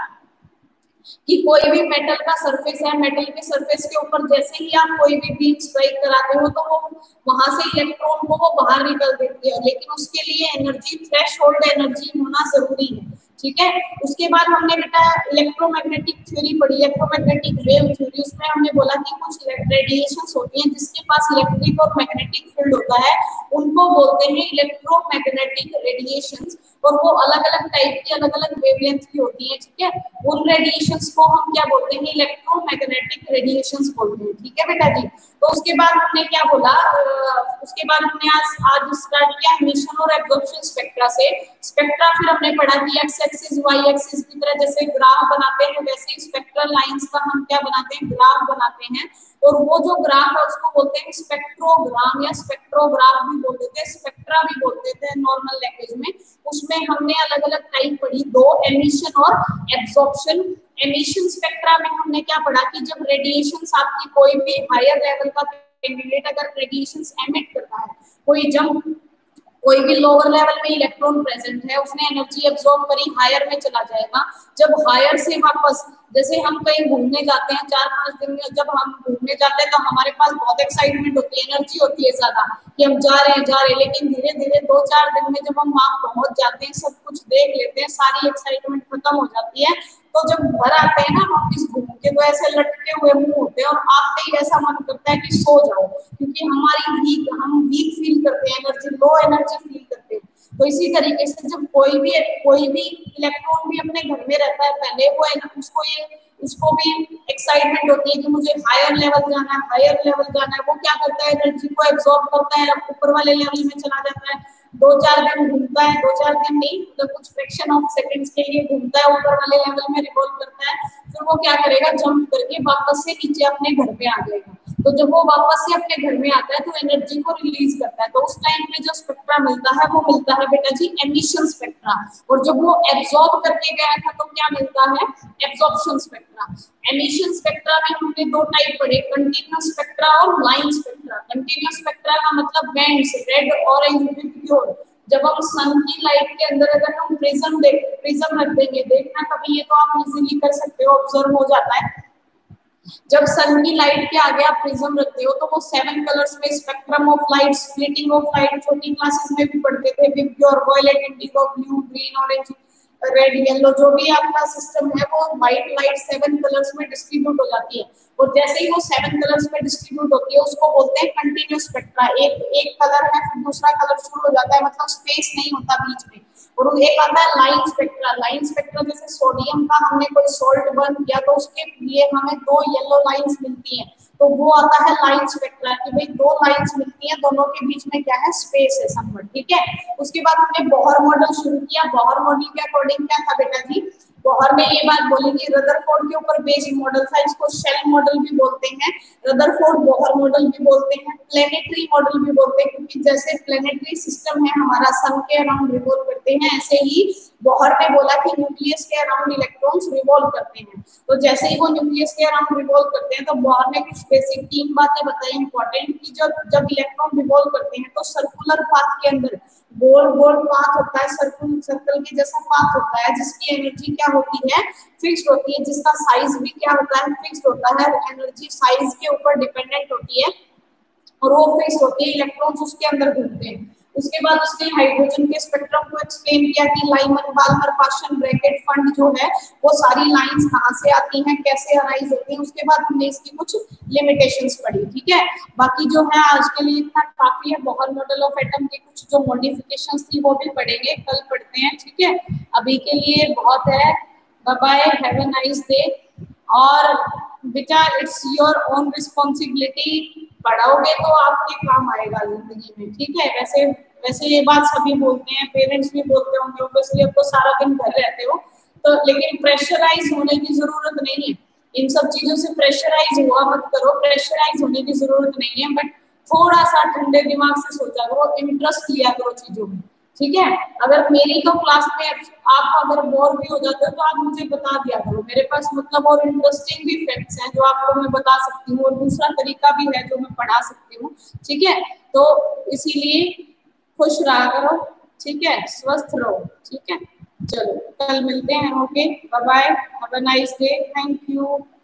कि कोई भी मेटल का सरफेस है, मेटल के सरफेस के ऊपर जैसे ही आप कोई भी बीम स्ट्राइक कराते हो तो वो वहां से इलेक्ट्रॉन को वो बाहर निकल देती है, लेकिन उसके लिए एनर्जी, थ्रेशोल्ड एनर्जी होना जरूरी है, ठीक है। उसके बाद हमने बेटा इलेक्ट्रोमैग्नेटिक थ्योरी पढ़ी, इलेक्ट्रोमैग्नेटिक वेव थ्योरी। उसमें हमने बोला कि कुछ रेडिएशंस होती हैं जिसके पास इलेक्ट्रिक और मैग्नेटिक फील्ड होता है, उनको बोलते हैं इलेक्ट्रोमैग्नेटिक रेडिएशंस, और वो अलग अलग टाइप की, अलग अलग वेवलेंथ की होती है, ठीक है। उन रेडिएशंस को हम क्या बोलते हैं? इलेक्ट्रोमैग्नेटिक रेडिएशंस बोलते हैं, ठीक है बेटा जी। तो उसके बाद हमने क्या बोला, उसके बाद हमने आज स्टार्ट किया मिशन और एब्जॉर्प्शन स्पेक्ट्रा से। स्पेक्ट्रा फिर हमने पढ़ा कि एक्स एक्सिस वाई एक्सिस की तरह जैसे ग्राफ बनाते हैं वैसे ही स्पेक्ट्रल लाइंस का हम क्या बनाते हैं? ग्राफ बनाते हैं, और वो जो ग्राफ है उसको बोलते हैं स्पेक्ट्रोग्राम या स्पेक्ट्रोग्राफ भी बोल देते हैं, स्पेक्ट्रा भी बोलते देते हैं नॉर्मल लैंग्वेज में, उसमें हमने अलग अलग टाइप पढ़ी, दो, एमिशन और एब्जॉर्प्शन। एमिशन स्पेक्ट्रा में हमने क्या पढ़ा कि जब रेडिएशंस आपकी कोई भी हायर लेवल का कैंडिडेट अगर रेडिएशंस एमिट करता है, कोई भी लोअर लेवल में इलेक्ट्रॉन प्रेजेंट है, उसने एनर्जी एब्सॉर्ब करी, हायर में चला जाएगा। जब हायर से वापस, जैसे हम कहीं घूमने जाते हैं 4-5 दिन में, जब हम घूमने जाते हैं तो हमारे पास बहुत एक्साइटमेंट होती है, एनर्जी होती है ज्यादा कि हम जा रहे हैं, लेकिन धीरे धीरे 2-4 दिन में जब हम वहां पहुंच जाते हैं, सब कुछ देख लेते हैं, सारी एक्साइटमेंट खत्म हो जाती है, तो जब घर आते हैं ना वापिस घूम के, तो ऐसे लटके हुए मुंह होते हैं और आते ही ऐसा मन करता है कि सो जाओ, क्योंकि हम वीक फील करते हैं, एनर्जी लो एनर्जी फील करते हैं। तो इसी तरीके से जब कोई भी इलेक्ट्रॉन भी अपने घर में रहता है, पहले वो उसको भी एक्साइटमेंट होती है कि मुझे हायर लेवल जाना है, हायर लेवल जाना है। वो क्या करता है, एनर्जी को एब्सॉर्ब करता है, ऊपर वाले लेवल में चला जाता है, 2-4 दिन घूमता है, 2-4 दिन नहीं, मतलब कुछ फ्रैक्शन ऑफ सेकंड्स के लिए घूमता है, ऊपर वाले लेवल में रिवॉल्व करता है, फिर वो क्या करेगा, जंप करके वापस से नीचे अपने घर पे आ जाएगा। तो जब वो वापस से अपने घर में आता है तो एनर्जी को रिलीज करता है, तो उस टाइम में जो स्पेक्ट्रा मिलता है वो मिलता है बेटा जी एमिशन स्पेक्ट्रा। और जब वो एब्सॉर्ब करके गया था तो क्या मिलता है, एब्सॉर्प्शन स्पेक्ट्रा। एमिशन स्पेक्ट्रा में हमने दो टाइप पढ़े, कंटीन्यूअस स्पेक्ट्रा और लाइन स्पेक्ट्रा। कंटीन्यूअस स्पेक्ट्रा का मतलब बैंड्स, रेड, ऑरेंज, विबग्योर। जब हम सन की लाइट के अंदर अगर हम प्रिज्म रख देंगे, देखना कभी, ये तो आप इजीली कर सकते हो, ऑब्जर्व हो जाता है। जब सन की लाइट के आगे आप प्रिज्म रखते हो तो वो 7 कलर्स में spectrum of light, splitting of light छोटी क्लासेस में भी पढ़ते थे, VIBGYOR, violet, indigo, blue, green, orange, red, yellow, जो भी आपका सिस्टम है वो व्हाइट लाइट 7 कलर्स में डिस्ट्रीब्यूट हो जाती है। और जैसे ही वो 7 कलर्स में डिस्ट्रीब्यूट होती है उसको बोलते हैं कंटीन्यूअस स्पेक्ट्रा। एक कलर है फिर दूसरा कलर शुरू हो जाता है, मतलब स्पेस नहीं होता बीच में। और एक आता है लाइन स्पेक्ट्रा। लाइन स्पेक्ट्रा जैसे सोडियम का हमने कोई सॉल्ट बर्न किया तो उसके लिए हमें 2 येलो लाइंस मिलती हैं, तो वो आता है लाइन स्पेक्ट्रा कि भाई 2 लाइंस मिलती हैं, दोनों के बीच में क्या है, स्पेस है समवट, ठीक है। उसके बाद हमने बोहर मॉडल शुरू किया। बोहर मॉडल के अकॉर्डिंग क्या था बेटा जी, बोहर में ये बात बोलेंगे, रदरफोर्ड के ऊपर बेस्ड मॉडल था, इसको शेल मॉडल भी बोलते हैं, रदरफोर्ड बोहर मॉडल भी बोलते हैं, प्लेनेटरी मॉडल भी बोलते हैं, क्योंकि जैसे प्लेनेटरी सिस्टम है हमारा सन के अराउंड रिवॉल्व करते हैं, ऐसे ही बोहर ने बोला कि न्यूक्लियस के अराउंड इलेक्ट्रॉन्स रिवॉल्व करते हैं। तो जैसे ही वो न्यूक्लियस के अराउंड रिवॉल्व करते हैं तो बोहर ने कुछ बेसिक 3 बातें बताई इंपॉर्टेंट, कि जब इलेक्ट्रॉन रिवॉल्व करते हैं तो सर्कुलर पाथ के अंदर गोल गोल पाथ होता है, सर्कल के जैसा पाथ होता है, जिसकी एनर्जी क्या होती है, फिक्स्ड होती है, जिसका साइज भी क्या होता है, फिक्स्ड होता है, एनर्जी साइज के ऊपर डिपेंडेंट होती है और वो फिक्स्ड होती है, इलेक्ट्रॉन्स उसके अंदर घूमते हैं। उसके बाद उसने हाइड्रोजन के स्पेक्ट्रम को एक्सप्लेन किया कि Lyman, Balmer, Paschen, Brackett, Pfund जो है वो सारी लाइंस कहाँ से आती हैं, कैसे अराइज होती हैं। उसके बाद हमने इसकी कुछ लिमिटेशंस पढ़ी, ठीक है। बाकी जो है आज के लिए इतना काफी है। बोहर मॉडल ऑफ एटम के कुछ जो मॉडिफिकेशंस थी वो भी पढ़ेंगे, कल पढ़ते हैं, ठीक है। अभी के लिए बहुत है, bye bye, have a nice day. और बेटा इट्स योर ओन रिस्पॉन्सिबिलिटी, पढ़ोगे तो आपके काम आएगा जिंदगी में, ठीक है। वैसे ये बात सभी बोलते हैं, पेरेंट्स भी बोलते होंगे, ऑब्वियसली अब तो सारा दिन घर रहते हो तो, लेकिन प्रेशराइज होने की जरूरत नहीं है, इन सब चीजों से प्रेशराइज हुआ मत करो, प्रेशराइज होने की जरूरत नहीं है, बट थोड़ा सा ठंडे दिमाग से सोचा करो, इंटरेस्ट लिया करो चीजों में, ठीक है। अगर मेरी तो क्लास में आप अगर बोर भी हो जाते हो तो आप मुझे बता दिया करो, मेरे पास मतलब और इंटरेस्टिंग भी फैक्ट्स हैं जो आपको मैं बता सकती हूँ, और दूसरा तरीका भी है जो मैं पढ़ा सकती हूँ, ठीक है। तो इसीलिए खुश रहा करो, ठीक है, स्वस्थ रहो, ठीक है। चलो कल मिलते हैं, okay, bye bye, have a nice day, thank you.